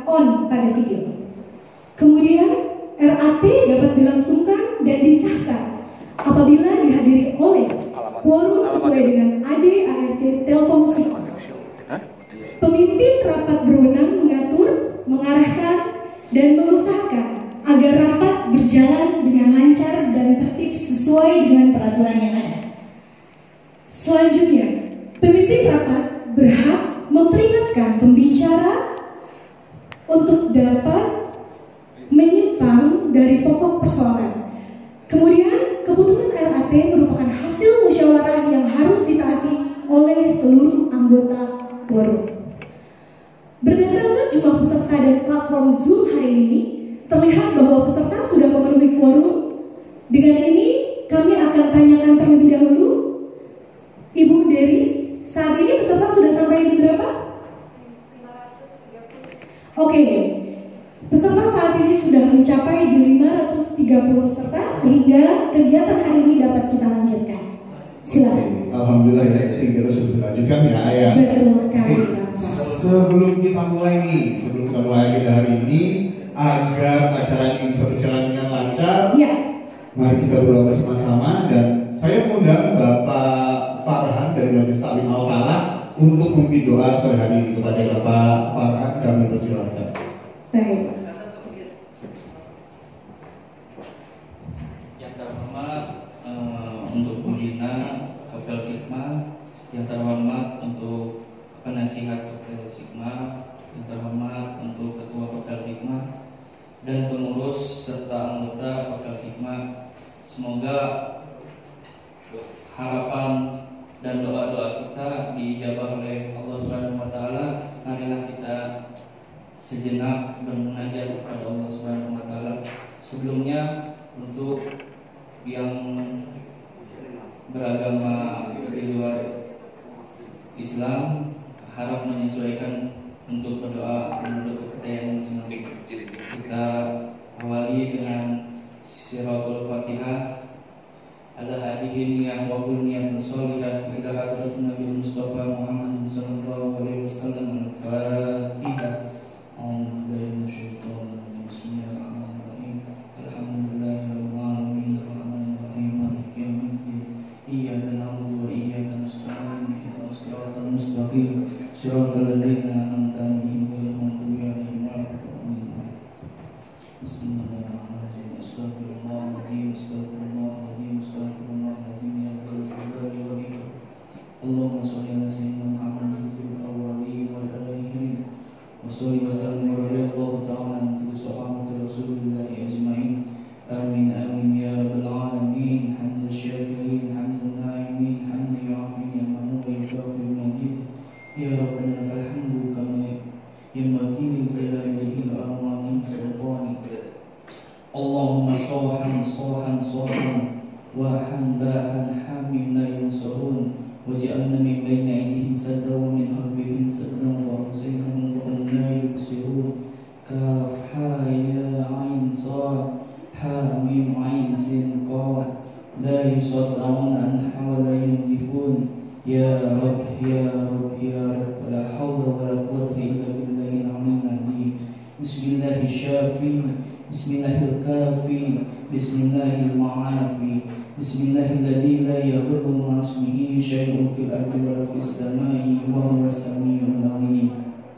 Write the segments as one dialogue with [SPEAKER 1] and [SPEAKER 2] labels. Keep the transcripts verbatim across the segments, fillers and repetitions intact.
[SPEAKER 1] on pada video. Kemudian R A T dapat dilangsungkan dan disahkan apabila dihadiri oleh quorum sesuai dengan A D A R T Telkomsel. Pemimpin rapat berwenang mengatur, mengarahkan, dan mengusahakan agar rapat berjalan dengan lancar dan tertib sesuai dengan peraturan yang ada. Selanjutnya, pemimpin rapat berhak memperingatkan pembicara untuk dapat menyimpang dari pokok persoalan. Kemudian, keputusan R A T merupakan hasil musyawarah yang harus ditaati oleh seluruh anggota quorum. Berdasarkan jumlah peserta dan platform Zoom hari ini, terlihat bahwa peserta sudah memenuhi quorum. Dengan ini, kami akan tanyakan terlebih dahulu, Ibu Dery, saat ini peserta sudah sampai di berapa? lima ratus tiga puluh. Oke, peserta saat ini sudah mencapai di lima ratus tiga puluh peserta, sehingga kegiatan hari ini dapat kita lanjutkan. Silakan.
[SPEAKER 2] Alhamdulillah ya, kita sudah bisa lanjutkan ya, Ayah.
[SPEAKER 1] Betul sekali, Pak.
[SPEAKER 2] Sebelum kita mulai nih, sebelum kita mulai kita hari ini, agar acara ini bisa berjalan dengan lancar, ya, mari kita berdoa bersama-sama. Dan saya mengundang Bapak Farhan dari Majelis Taklim Al-Falah untuk memimpin doa sore hari ini. Kepada Bapak Farhan, kami persilahkan.
[SPEAKER 1] Baik.
[SPEAKER 3] Yang terhormat uh, untuk pembina Kopel Sigma, yang terhormat untuk penasihat Kopel Sigma, yang terhormat untuk Ketua Kopel Sigma, dan pengurus serta anggota Kopel Sigma. Semoga harapan dan doa-doa kita dijabah oleh Allah Subhanahu wa taala. Marilah kita sejenak bermunajat kepada Allah Subhanahu wa taala. Sebelumnya, untuk yang beragama di luar Islam harap menyesuaikan untuk berdoa menurut kepercayaan masing-masing. Kita awali dengan Siratul Fatihah. Ala hadihin yang wa kulniyatun sholidah ila hadrat Nabi Mustafa Muhammad sallallahu alaihi wasallam. Al-Fatihah. Bismillahirrahmanirrahim. Alhamdulillahirabbil alamin. Arrahmanir rahim. Maliki yaumiddin. Iyyaka na'budu wa iyyaka nasta'in. Ihdinas siratal mustaqim. Siratal ladzina an'amta 'alaihim ghairil maghdubi 'alaihim waladdallin. Bismillahirrahmanirrahim. Astaghfirullahaladzim. Astaghfirullahaladzim. Astaghfirullahaladzim. Ya Zal Jalali wal Ikram. Allahumma shalli ala sayyidina Muhammadin fil awwalin wal akhirin. Wa shalli wa sallim wa radiyallahu ta'ala an sahabati Rasulillah ajma'in. Amin amin ya rabbal alamin. Hamdan syakirin, hamdan na'imin, hamdan yu'afi ni'amahu wa yukafi majid. Ya Rabbana lakal hamdu kama yanbaghi li jalalihi wa amani sultani. Allahumma sohan sohan sohan wahan bahan hamim la yusarun waj'alna min bayni aydihim sadda wa min khalfihim sadda wa ansihum wa la yubsirun. Kaf ha ya ain sad ha mim ain sin qaf la yusaddaun anha wa la yunzifun. Ya Rabb ya Rabb ya Rabb, la hawla wa la quwwata illa billahil aliyyil azim. Bismillahirrahmanirrahim. Bismillahirrahmanirrahim. Bismillahirrahmanirrahim. Bismillahilladzi la yadurru ma'a ismihi syai'un fil ardi wa la fis samai wa huwas samiul 'alim.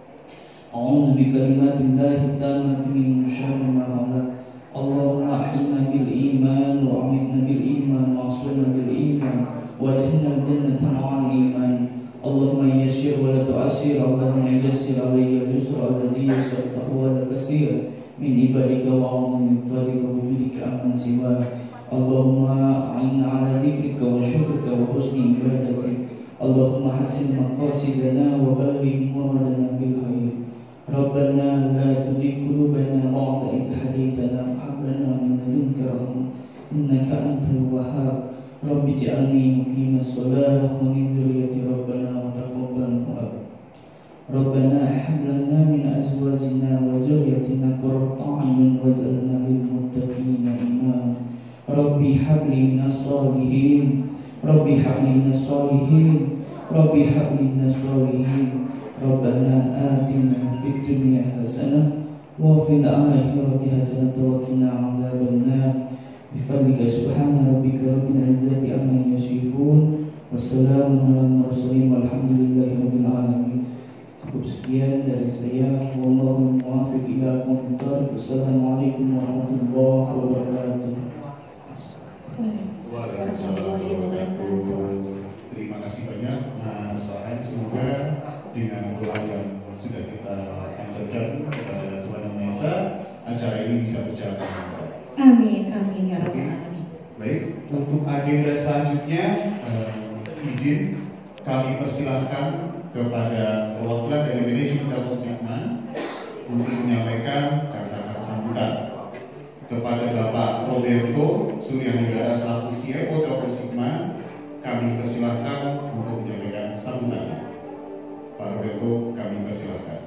[SPEAKER 3] A'udzu bi kalimatillahi tammati min syarri ma khalaq. Allahumma ahyina bil iman wa amitna bil iman wa aslina bil iman wa adkhilna jannata ma'al iman. Allahumma yassir wa la tu'assir. Allahumma yassir 'alayya al-yusra alladhi yassartahu wa la tasir min ibadika wa a'udzu min fadlika wa judika amman siwa. Allahumma a'inna 'ala dzikrika wa syukrika wa husni ibadatik. Allahumma hassin maqasidana wa balligh muradana bil khair. Rabbana la tuzigh qulubana ba'da idh hadaytana wa hab lana min ladunka rahmah innaka antal wahhab. Rabbi ij'alni muqimas shalah wa min dhurriyyati rabbana wa taqabbal du'a. Rabbana hab lana min azwajina wa dhurriyyatina qurrata a'yun waj'alna lil muttaqina imama. Rabbi habli minas sholihin. Rabbi habli minas sholihin. Rabbi habli minas sholihin. Rabbana atina fid dunya hasanah وفي الآخرة حسنة وقنا عذاب النار بفضلك سبحان ربك رب العزة عما يصفون wassalamu ala mursalin walhamdulillahi rabbil alamin. Cukup sekian dari saya. Wallahu muwaffiq ila aqwamit thariq. Assalamualaikum warahmatullahi wabarakatuh.
[SPEAKER 2] Waalaikumsalam warahmatullahi. Terima kasih banyak Mas Wahan. Semoga dengan doa yang sudah kita panjatkan kepada Tuhan Yang Maha Esa, acara ini bisa berjalan dengan lancar.
[SPEAKER 1] Amin, amin ya rabbal alamin.
[SPEAKER 2] Baik, untuk agenda selanjutnya eh, izin kami persilahkan kepada perwakilan dari manajemen Telkom Sigma untuk menyampaikan kata-kata sambutan kepada Bapak Roberto Suryanegara selaku C E O Telkom Sigma. Kami persilahkan untuk menyampaikan sambutan. Pak Roberto, kami persilahkan.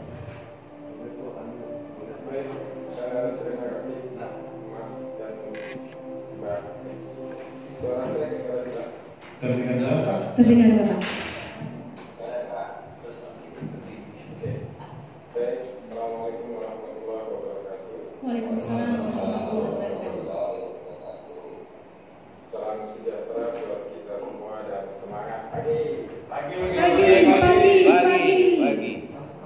[SPEAKER 4] Baik, uh, terima kasih Mas dan Mbak. Suara saya dengar jelas?
[SPEAKER 2] Terdengar jelas, Pak?
[SPEAKER 1] Terdengar Bapak.
[SPEAKER 4] Baik, Assalamualaikum warahmatullahi wabarakatuh.
[SPEAKER 1] Waalaikumsalam warahmatullahi wabarakatuh.
[SPEAKER 4] Salam sejahtera buat kita semua dan semangat pagi. Pagi,
[SPEAKER 1] Pagi, pagi, pagi.
[SPEAKER 3] Pagi.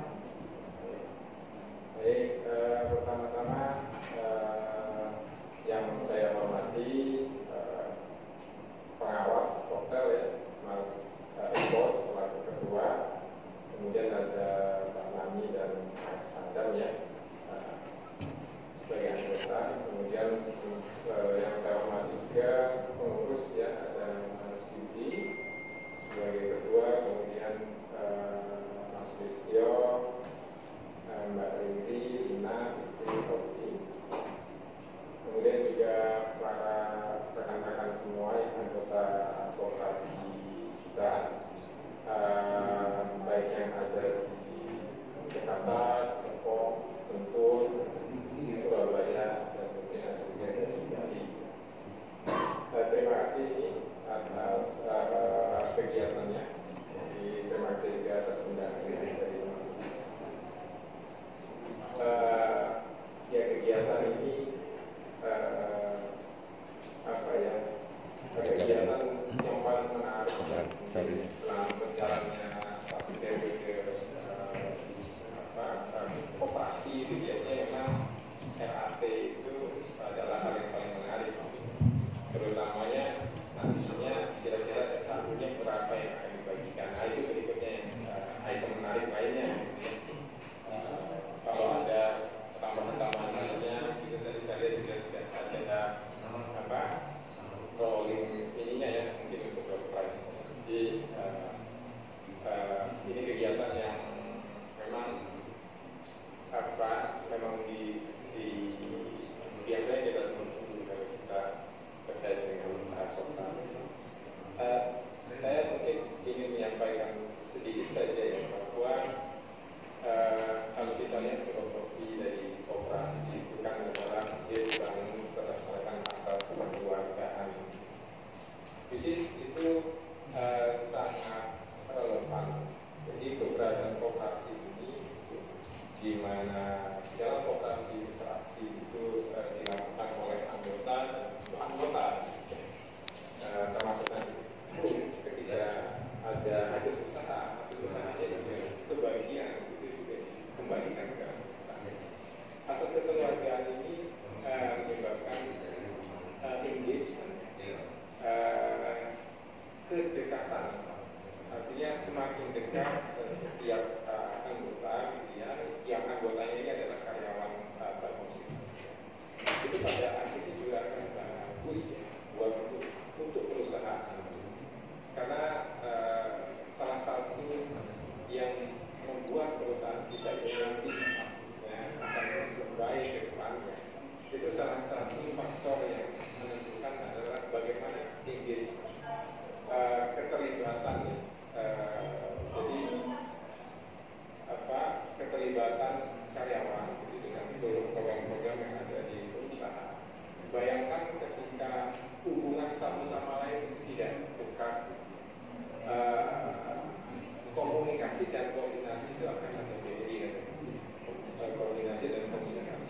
[SPEAKER 4] Baik, uh, pertama-tama uh, yang saya hormati uh, pengawas hotel ya, Mas uh, Eko selaku ketua, kemudian ada Pak Nani dan Mas Adam ya uh, sebagai anggota, kemudian uh, yang saya hormati juga pengurus ya, ada Mas Yudi sebagai ketua, kemudian uh, Mas Listio, uh, Mbak Riri, Ina, Istri, Oci, kemudian juga para rekan-rekan semua yang anggota koperasi kita, uh, baik yang ada di Jakarta, Serpong, Sentul, Surabaya, dan mungkin ada juga di Bali. Uh, terima kasih atas uh, kegiatannya. Jadi, terima kasih juga atas undangan dari teman-teman. Uh, ya kegiatan ini uh, apa ya kegiatan yang paling menarik selama berjalannya satu periode uh, apa uh, operasi itu biasanya memang R A T itu adalah hal yang paling menarik, terutamanya nantinya kira-kira S satu-nya berapa yang akan dibagikan. Nah, itu berikutnya yang uh, item menarik lainnya. Uh, kalau ada tambahan-tambahan lainnya, itu tadi saya lihat juga sudah ada apa rolling ininya ya, mungkin untuk door prize. Jadi uh, uh, ini kegiatan yang memang apa memang di, di biasanya kita tunggu kalau kita terkait dengan transportasi. Uh, saya mungkin ingin menyampaikan sedikit saja ya bahwa uh, kalau kita lihat filosofi dari operasi itu kan adalah dia dibangun berdasarkan asas kekeluargaan, which is itu uh, sangat relevan. Jadi keberadaan operasi ini di mana dalam operasi interaksi itu uh, dilakukan oleh anggota dan anggota uh, termasuk nanti ketika ada hasil usaha, hasil usahanya juga sebagian itu juga dikembalikan ke anggota. Asas kekeluargaan ini uh, menyebabkan uh, engagement, uh, kedekatan. Artinya semakin dekat uh, setiap uh, anggota, ya, yang anggotanya ini adalah karyawan uh, Telkom Sigma. Itu pada akhirnya juga akan bagus ya buat untuk, untuk perusahaan. Karena uh, salah satu yang membuat perusahaan kita ini nanti ya, akan semakin baik ke depannya, itu salah satu faktor yang menentukan adalah bagaimana engagement, uh, keterlibatan. Uh, jadi apa keterlibatan karyawan gitu, dengan seluruh program-program yang ada di perusahaan. Bayangkan ketika hubungan satu sama lain tidak dekat, uh, komunikasi dan koordinasi itu akan ada beda. Uh, koordinasi dan komunikasi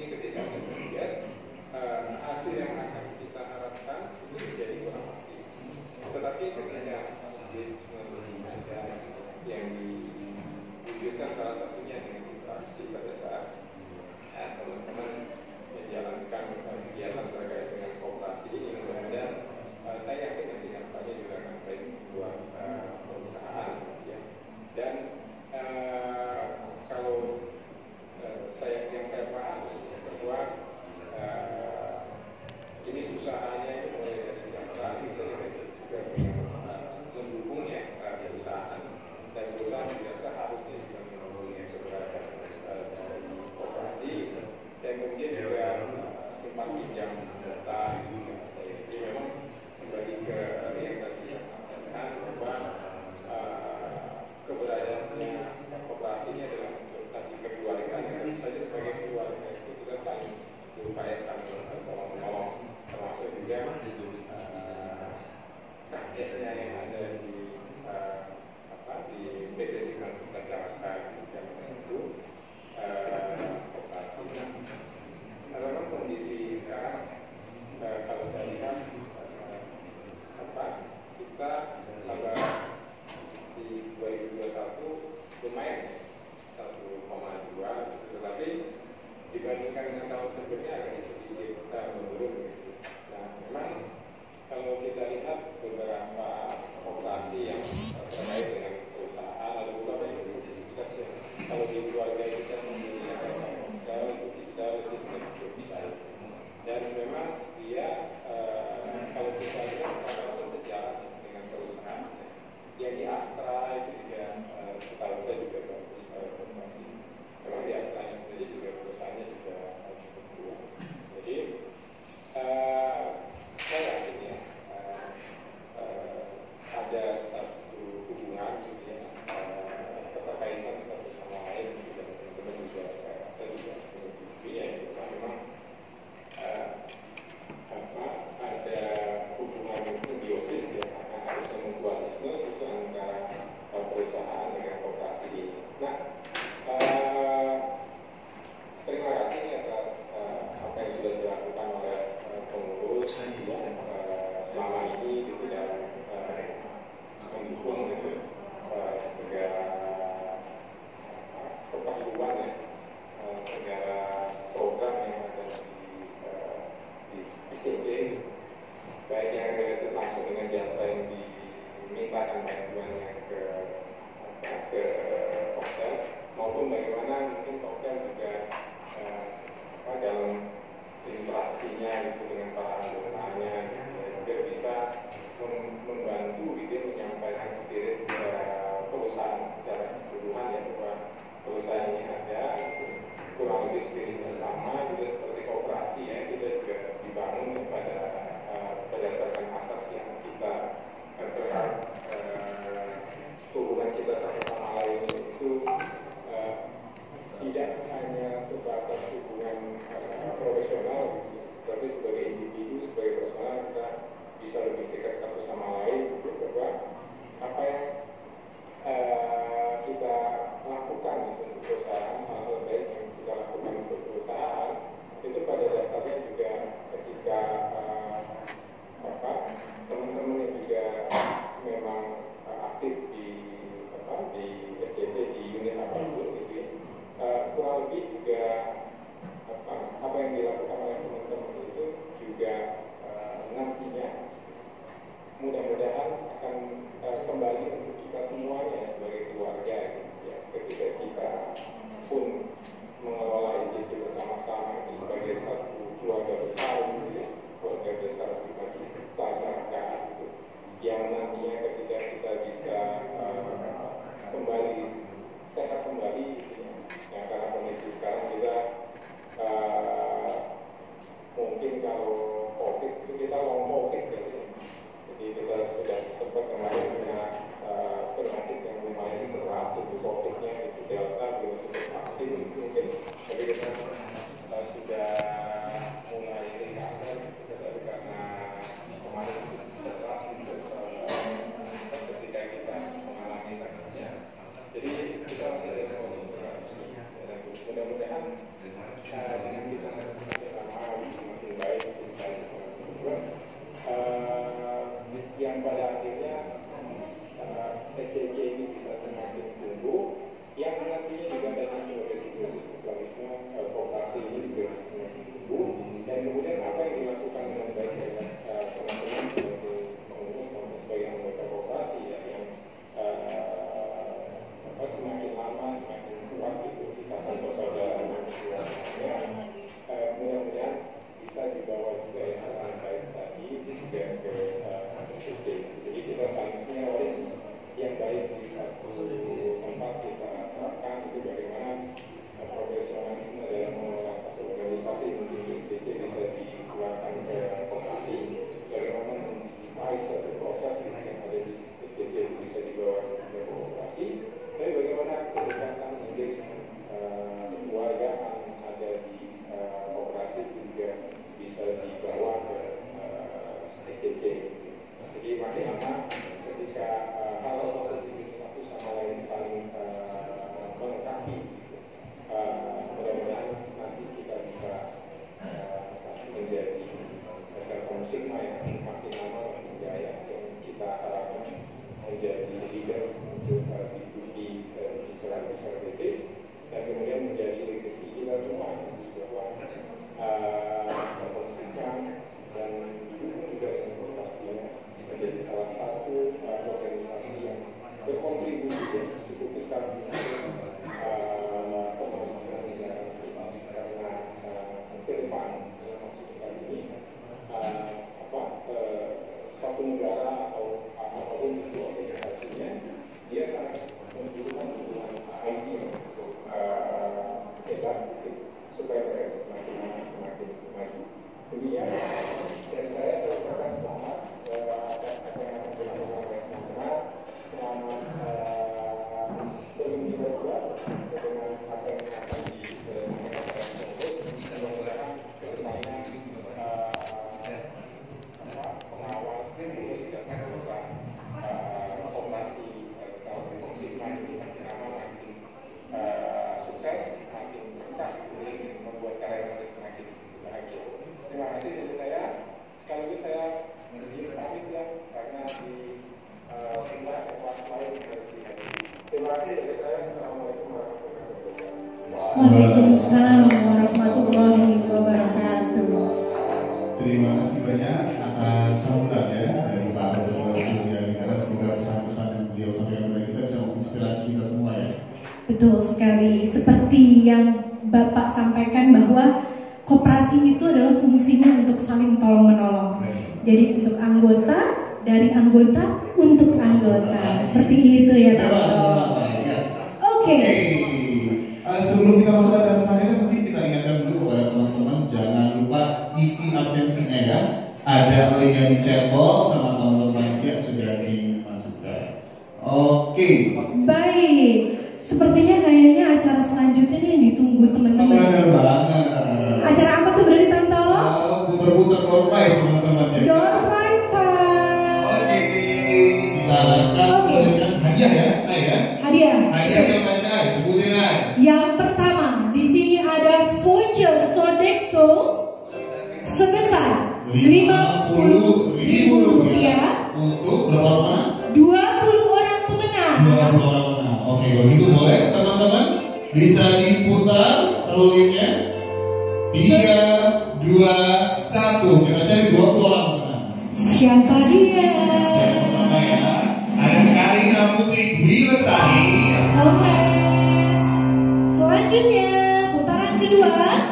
[SPEAKER 1] untuk saling tolong menolong. Jadi untuk anggota, dari anggota untuk anggota, seperti itu ya Tante. Oke.
[SPEAKER 2] Sebelum kita masuk acara selanjutnya, mungkin kita ingatkan dulu kepada teman-teman jangan lupa isi absensinya ya. Ada link yang dicebol sama tombol panitia sudah dimasukkan. Oke.
[SPEAKER 1] Baik. Sepertinya kayaknya acara selanjutnya nih yang ditunggu teman-teman.
[SPEAKER 2] Benar banget.
[SPEAKER 1] Acara apa tuh berarti Tante?
[SPEAKER 2] Oh, putar-putar door prize teman-teman ya.
[SPEAKER 1] Door prize time.
[SPEAKER 2] Oke. Kita akan memberikan hadiah ya, Ay, ya.
[SPEAKER 1] Hadiah.
[SPEAKER 2] Hadiah yang baca, sebutin Ay.
[SPEAKER 1] Yang pertama, di sini ada voucher Sodexo sebesar lima puluh ribu rupiah
[SPEAKER 2] untuk berapa orang?
[SPEAKER 1] dua puluh orang pemenang.
[SPEAKER 2] dua puluh orang pemenang. Oke, kalau gitu boleh teman-teman bisa diputar rollingnya. tiga, dua, satu. Kita cari dua puluh orang pemenang.
[SPEAKER 1] Siapa dia?
[SPEAKER 2] Yang pertama ya, ada Karina Putri Dwi Lestari.
[SPEAKER 1] Congrats. Selanjutnya, putaran kedua.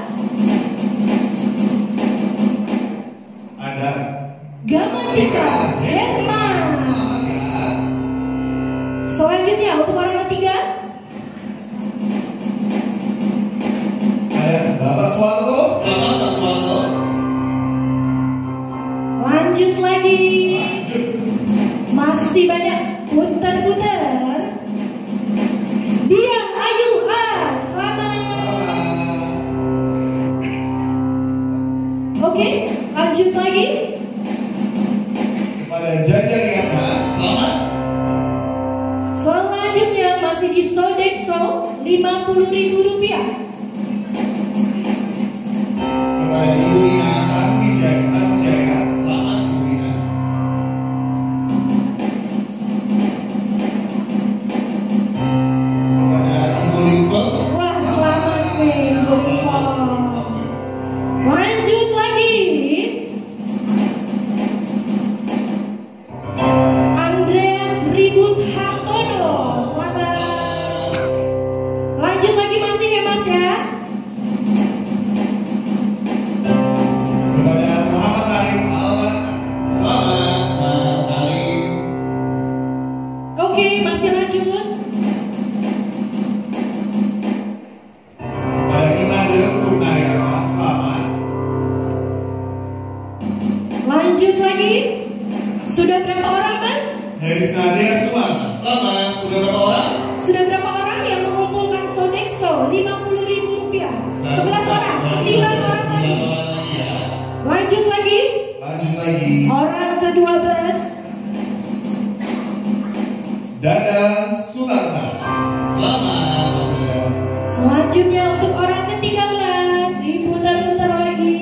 [SPEAKER 2] Ada
[SPEAKER 1] Gamatika Herman. Selanjutnya untuk orang ketiga
[SPEAKER 2] ada Bapak Suwarto. Selamat Pak Suwarto.
[SPEAKER 1] lanjut lagi.
[SPEAKER 2] Lanjut.
[SPEAKER 1] Masih banyak, putar-putar. Dia Ayu A. Selamat. Oke, lanjut lagi.
[SPEAKER 2] Kepada Jaja Riana. Selamat.
[SPEAKER 1] Selanjutnya masih di Sodexo lima puluh ribu rupiah.
[SPEAKER 2] Kepada Ibu Rina Arwijaya. Selamat Ibu Rina. Kepada Ibu Limfel.
[SPEAKER 1] Wah, selamat nih, Ibu Limfel. Lanjut lagi. Andreas Ribut Hartono. Selamat. Lanjut lagi masih ya Mas ya.
[SPEAKER 2] Kepada Muhammad Arif Alwan. Selamat Mas Arif.
[SPEAKER 1] Oke, masih lanjut.
[SPEAKER 2] Kepada Imade Purnayasa. Selamat.
[SPEAKER 1] Lanjut lagi. Sudah berapa orang Mas?
[SPEAKER 2] Heris Nadia Suwana. Selamat. Udah berapa orang?
[SPEAKER 1] Sudah berapa orang yang mengumpulkan Sodexo lima puluh ribu rupiah? sebelas orang, sembilan orang lagi.
[SPEAKER 2] sembilan orang lagi ya.
[SPEAKER 1] Lanjut lagi.
[SPEAKER 2] Lanjut lagi.
[SPEAKER 1] Orang ke dua belas.
[SPEAKER 2] Dada Sutarsa. Selamat Mas Dada.
[SPEAKER 1] Selanjutnya untuk orang ke tiga belas, diputar-putar lagi.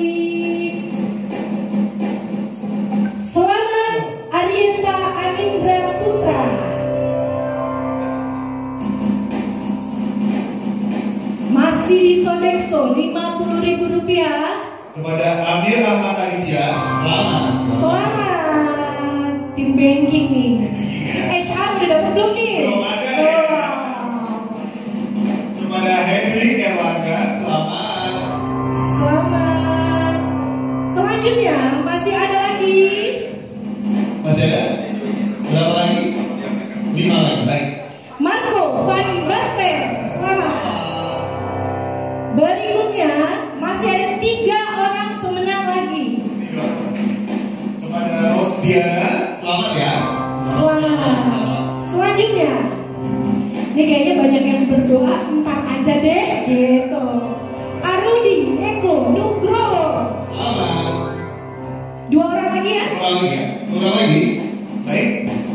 [SPEAKER 1] Selamat Ariesa Anindra Putra. Masih di Sodexo lima puluh ribu rupiah.
[SPEAKER 2] Kepada Amir Ahmad Aditya. Selamat.
[SPEAKER 1] Selamat. Tim banking nih. H R udah dapat belum nih?
[SPEAKER 2] Belum ada ya. Kepada Henry Erlangga. Selamat.
[SPEAKER 1] Selamat. Selanjutnya masih ada lagi.
[SPEAKER 2] Masih ada? Berapa lagi? Lima lagi. Baik.
[SPEAKER 1] Marco Van Basten. Selamat. Berikutnya masih ada tiga orang pemenang lagi.
[SPEAKER 2] Tiga. Kepada Rosdiana. Selamat ya.
[SPEAKER 1] Selamat. Selanjutnya, ini kayaknya banyak yang berdoa ntar aja deh gitu. Arudi Eko Nugroho.
[SPEAKER 2] Selamat.
[SPEAKER 1] Dua orang lagi ya.
[SPEAKER 2] Dua lagi ya. Dua lagi. Baik.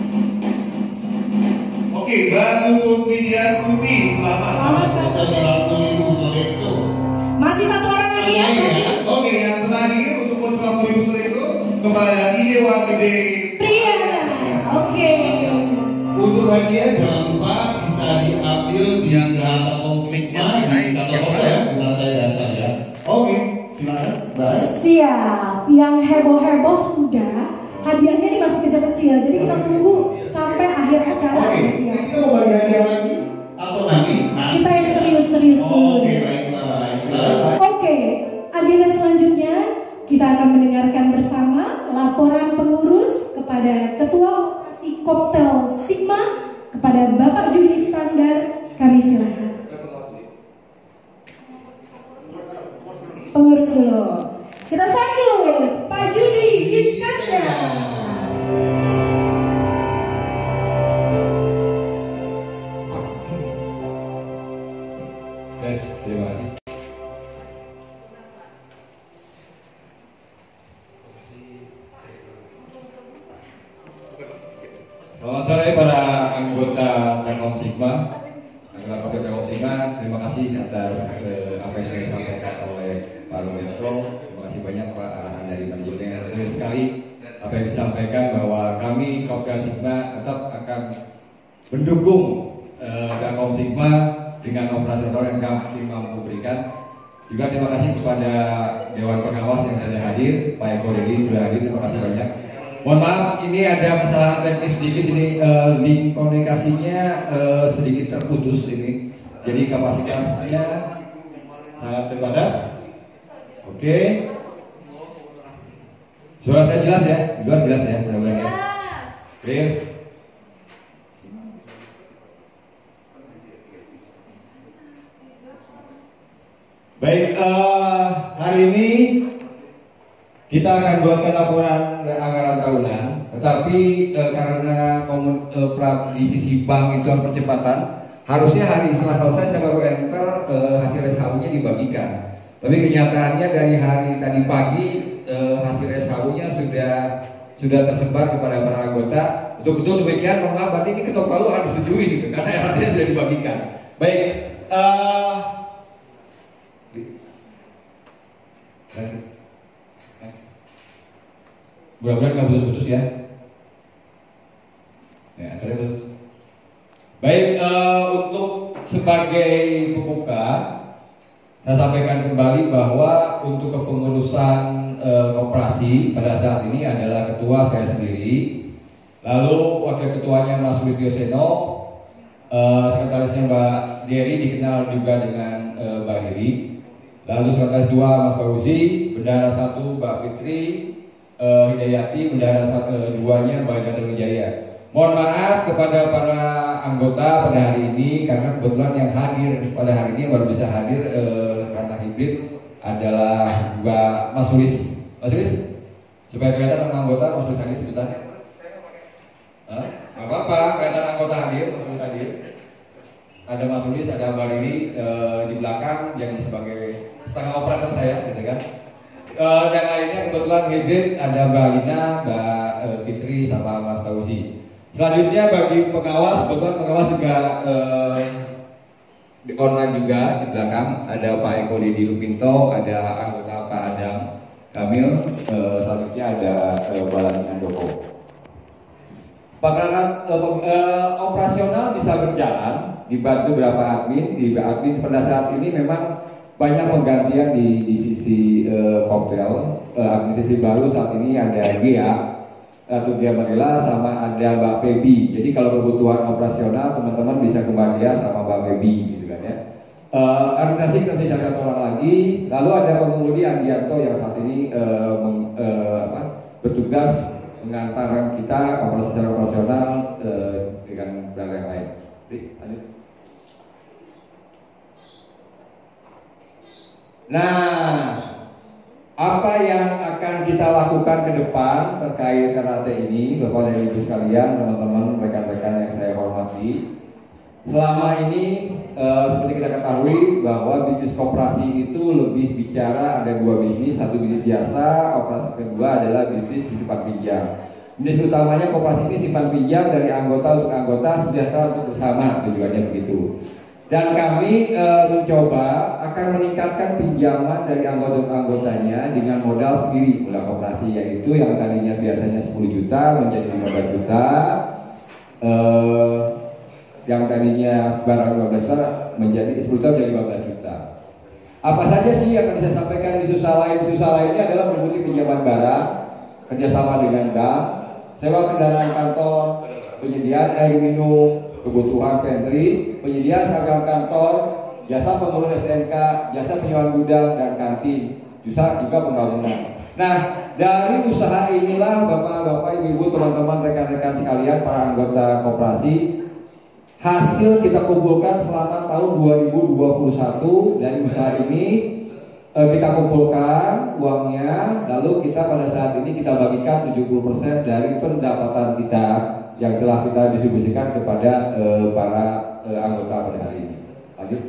[SPEAKER 2] Oke, Mbak Tutut Widya Stuti. Selamat.
[SPEAKER 1] Selamat, Mbak.
[SPEAKER 2] Bisa dibantu Ibu Sodexo.
[SPEAKER 1] Masih satu orang lagi ya.
[SPEAKER 2] Oke, yang terakhir untuk coach waktu Ibu Sodexo kepada Idewa Gede
[SPEAKER 1] Priyana. Oke.
[SPEAKER 2] Untuk hadiah jangan lupa bisa diambil di Geraha Komsligma di kantor toko ya, di lantai dasar ya. Oke, silakan. Baik.
[SPEAKER 1] Siap. Yang heboh-heboh sudah. Hadiahnya ini masih kecil-kecil. Jadi kita tunggu sampai akhir acara.
[SPEAKER 2] Oke,
[SPEAKER 1] Ya.
[SPEAKER 2] kita mau bagi hadiah lagi atau nanti? Nanti.
[SPEAKER 1] Kita yang serius-serius dulu.
[SPEAKER 2] Oke, baiklah, baik. Silakan. Baik.
[SPEAKER 1] Oke, agenda selanjutnya kita Kita akan mendengarkan bersama laporan pengurus kepada Ketua Operasi Koptel Sigma kepada Bapak Judi Iskandar. Kami silakan. Pengurus dulu. Kita sambut Pak Judi Iskandar.
[SPEAKER 5] Yes, terima kasih. Selamat sore para anggota Telkom Sigma. Anggota Telkom Sigma, terima kasih atas eh, apa yang sudah disampaikan oleh Pak Roberto. Terima kasih banyak Pak arahan dari manajemen. Benar sekali apa yang disampaikan bahwa kami Telkom Sigma tetap akan mendukung eh, Telkom Sigma dengan operasional yang kami mampu berikan. Juga terima kasih kepada Dewan Pengawas yang sudah hadir, Pak Eko Dedi sudah hadir, terima kasih banyak. Mohon maaf, ini ada kesalahan teknis sedikit, ini uh, link komunikasinya uh, sedikit terputus ini, jadi kapasitasnya sangat terbatas. Oke, suara saya jelas ya, di luar jelas ya, mudah-mudahan ya. Clear. Baik, uh, hari ini kita akan buatkan laporan anggaran tahunan, tetapi e, karena komun, e, pra, di sisi bank itu ada percepatan, harusnya hari setelah selesai saya baru enter e, hasil S H U-nya dibagikan. Tapi kenyataannya dari hari tadi pagi e, hasil S H U-nya sudah sudah tersebar kepada para anggota. Untuk itu demikian, mohon maaf, berarti ini ketok palu harus disetujui gitu, karena artinya sudah dibagikan. Baik. Uh, Mudah-mudahan nggak putus-putus ya. Ya, terus. Baik, uh, untuk sebagai pembuka, saya sampaikan kembali bahwa untuk kepengurusan uh, koperasi pada saat ini adalah ketua saya sendiri, lalu wakil ketuanya Mas Wisdio Seno, uh, sekretarisnya Mbak Dery dikenal juga dengan uh, Mbak Dery, lalu sekretaris dua Mas Fauzi, bendahara satu Mbak Fitri, Uh, Hidayati, bendahara satu uh, duanya Mbak Gatot Wijaya. Mohon maaf kepada para anggota pada hari ini karena kebetulan yang hadir pada hari ini baru bisa hadir uh, karena hibrid adalah Mbak Mas Sulis. Mas Sulis, supaya kelihatan anggota Mas Sulis hadir sebentar. Huh? Gak apa-apa, kelihatan anggota hadir, Mas Sulis hadir. Ada Mas Sulis, ada Mbak Riri uh, di belakang yang sebagai setengah operator saya, gitu kan. Uh, dan lainnya kebetulan hibrid ada Mbak Lina, Mbak uh, Fitri, sama Mas Fauzi. Selanjutnya bagi pengawas, kebetulan pengawas juga uh, di online juga di belakang ada Pak Eko Dedi Lupinto, ada anggota Pak Adam Kamil, uh, selanjutnya ada uh, Balan Joko. Pagarakan uh, uh, operasional bisa berjalan, dibantu beberapa admin. Di admin pada saat ini memang banyak penggantian di, di sisi uh, Koptel. Uh, administrasi baru saat ini ada Gia, Ratu Gia Manila, sama ada Mbak Pebi. Jadi kalau kebutuhan operasional teman-teman bisa ke Mbak Gia sama Mbak Pebi, gitu kan ya. Uh, administrasi kita bisa cari orang lagi. Lalu ada pengemudi Andianto yang saat ini uh, meng, uh, apa, bertugas mengantar kita operasi secara operasional uh, dengan barang yang lain. Jadi, lanjut. Nah, apa yang akan kita lakukan ke depan terkait R A T ini, Bapak dan Ibu sekalian, teman-teman, rekan-rekan yang saya hormati. Selama ini, eh, seperti kita ketahui bahwa bisnis koperasi itu lebih bicara ada dua bisnis, satu bisnis biasa, operasi kedua adalah bisnis simpan pinjam. Bisnis utamanya koperasi ini simpan pinjam dari anggota untuk anggota, sejahtera untuk bersama, tujuannya begitu. Dan kami e, mencoba akan meningkatkan pinjaman dari anggota-anggotanya dengan modal sendiri, modal koperasi, yaitu yang tadinya biasanya sepuluh juta menjadi lima belas juta, e, yang tadinya barang lima belas juta menjadi sepuluh juta menjadi lima belas juta. Apa saja sih yang akan saya sampaikan di susah lain? Susah lainnya adalah meliputi pinjaman barang, kerjasama dengan bank, sewa kendaraan kantor, penyediaan air minum, kebutuhan pantry, penyediaan seragam kantor, jasa pengurus S N K, jasa penyewaan gudang dan kantin, bisa juga pembangunan. Nah, dari usaha inilah Bapak-bapak, Ibu, teman-teman, rekan-rekan sekalian, para anggota koperasi, hasil kita kumpulkan selama tahun dua ribu dua puluh satu dari usaha ini eh, kita kumpulkan uangnya, lalu kita pada saat ini kita bagikan tujuh puluh persen dari pendapatan kita yang telah kita distribusikan kepada eh, para eh, anggota pada hari ini. Lanjut.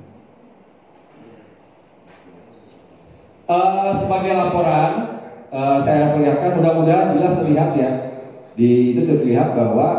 [SPEAKER 5] Uh, sebagai laporan uh, saya perlihatkan, mudah-mudahan jelas terlihat ya. Di itu terlihat bahwa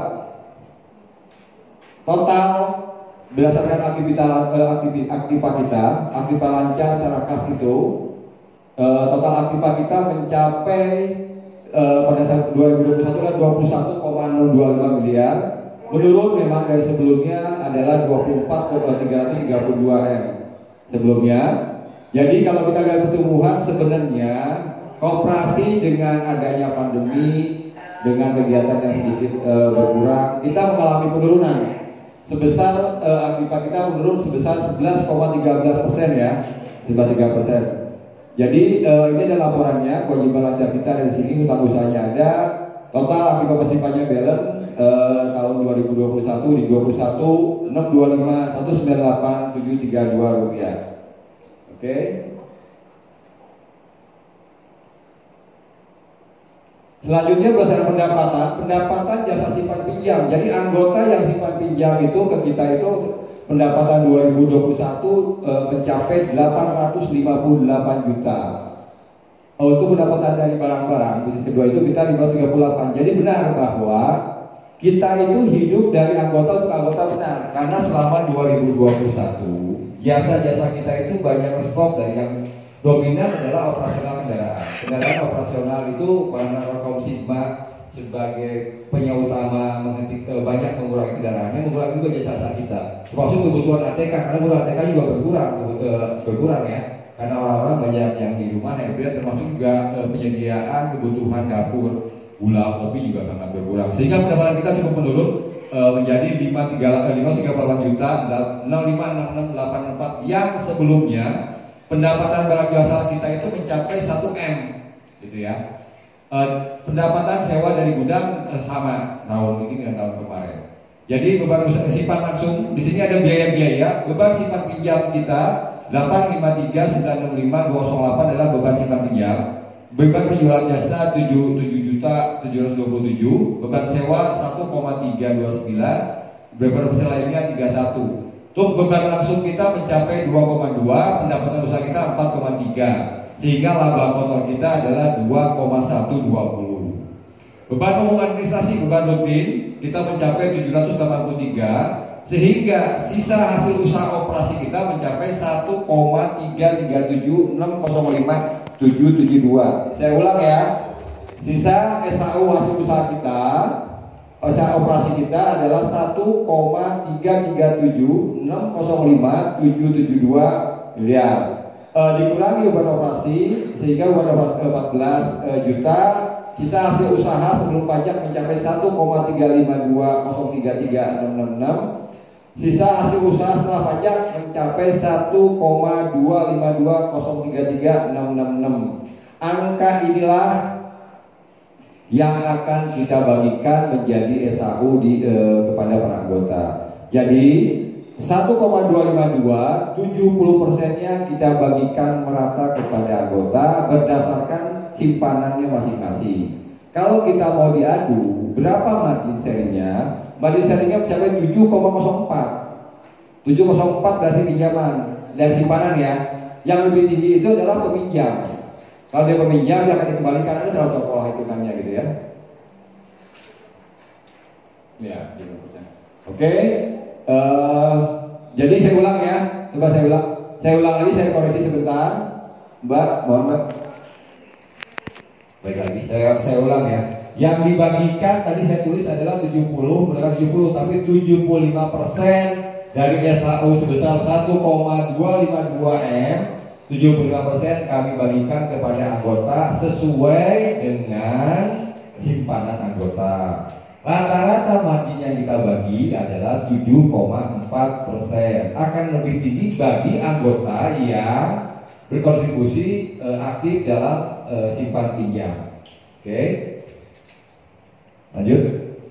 [SPEAKER 5] total berdasarkan aktivitas uh, aktivitas kita, aktivitas lancar secara kas itu uh, total aktivitas kita mencapai uh, pada saat dua ribu dua puluh satu adalah dua puluh satu koma nol dua lima miliar, menurun memang dari sebelumnya adalah dua puluh empat koma tiga tiga dua M sebelumnya. Jadi kalau kita lihat pertumbuhan, sebenarnya koperasi dengan adanya pandemi, dengan kegiatan yang sedikit e, berkurang, kita mengalami penurunan sebesar e, aktivitas kita menurun sebesar sebelas koma tiga belas persen ya, sebelas koma tiga persen. Jadi e, ini adalah laporannya, kewajiban lancar kita dari sini, hutang usahanya ada, total aktivitas pasifannya balance e, tahun dua ribu dua puluh satu di dua puluh satu enam dua lima satu sembilan delapan tujuh tiga dua rupiah. Oke. Okay. Selanjutnya berdasarkan pendapatan, pendapatan jasa simpan pinjam. Jadi anggota yang simpan pinjam itu ke kita itu pendapatan dua ribu dua puluh satu e, mencapai delapan ratus lima puluh delapan juta. Oh, untuk pendapatan dari barang-barang bisnis kedua itu kita lima ratus tiga puluh delapan. Jadi benar bahwa kita itu hidup dari anggota untuk anggota, benar. Karena selama dua ribu dua puluh satu jasa-jasa kita itu banyak skop, dari yang dominan adalah operasional kendaraan. Kendaraan operasional itu karena Korkom Sigma sebagai penyewa utama menghenti, banyak mengurangi kendaraannya, mengurangi juga jasa kita. Termasuk kebutuhan A T K, karena kebutuhan A T K juga berkurang, berkurang ya. Karena orang-orang banyak yang di rumah hybrid, termasuk juga penyediaan kebutuhan dapur, gula, kopi juga sangat berkurang. Sehingga pendapatan kita cukup menurun menjadi lima ratus tiga puluh delapan juta nol lima enam enam delapan empat, yang sebelumnya pendapatan barang jasa kita itu mencapai satu M gitu ya. E, pendapatan sewa dari gudang e, sama tahun ini dengan tahun kemarin. Jadi beban simpan langsung di sini ada biaya-biaya. Beban simpan pinjam kita delapan lima tiga sembilan enam lima dua nol delapan adalah beban simpan pinjam. Beban penjualan jasa tujuh juta tujuh ratus dua puluh tujuh, beban sewa satu koma tiga dua sembilan, beban opsi lainnya tiga puluh satu. Untuk beban langsung kita mencapai dua koma dua, pendapatan usaha kita empat koma tiga, sehingga laba kotor kita adalah dua koma satu dua nol. Beban umum administrasi, beban rutin kita mencapai tujuh ratus delapan puluh tiga, sehingga sisa hasil usaha operasi kita mencapai satu koma tiga tiga tujuh enam nol lima tujuh tujuh dua. Saya ulang ya. Sisa S H U hasil usaha kita, usaha operasi kita adalah satu koma tiga tiga tujuh enam nol lima tujuh tujuh dua miliar. E, dikurangi beban operasi sehingga beban operasi empat belas e, juta. Sisa hasil usaha sebelum pajak mencapai satu koma tiga lima dua nol tiga tiga enam enam enam. Sisa hasil usaha setelah pajak mencapai satu koma dua lima dua nol tiga tiga enam enam enam. Angka inilah yang akan kita bagikan menjadi S H U di, eh, kepada para anggota. Jadi satu koma dua lima dua, tujuh puluh persennya kita bagikan merata kepada anggota berdasarkan simpanannya masing-masing. Kalau kita mau diadu, berapa margin serinya? Margin serinya mencapai tujuh koma nol empat. tujuh koma nol empat berarti pinjaman dan simpanan ya. Yang lebih tinggi itu adalah peminjam. Kalau dia peminjam, dia akan dikembalikan, ada salah satu pola hitungannya gitu ya. Ya, lima persen. Oke, uh, jadi saya ulang ya. Coba saya ulang. Saya ulang lagi, saya koreksi sebentar. Mbak, mohon Mbak. Baik lagi, saya, saya ulang ya. Yang dibagikan tadi saya tulis adalah tujuh puluh, bukan tujuh puluh, tapi tujuh puluh lima persen dari S H U sebesar satu koma dua lima dua M. tujuh puluh lima persen kami bagikan kepada anggota sesuai dengan simpanan anggota. Rata-rata margin yang kita bagi adalah tujuh koma empat persen. Akan lebih tinggi bagi anggota yang berkontribusi uh, aktif dalam uh, simpan pinjam. Oke, okay. Lanjut.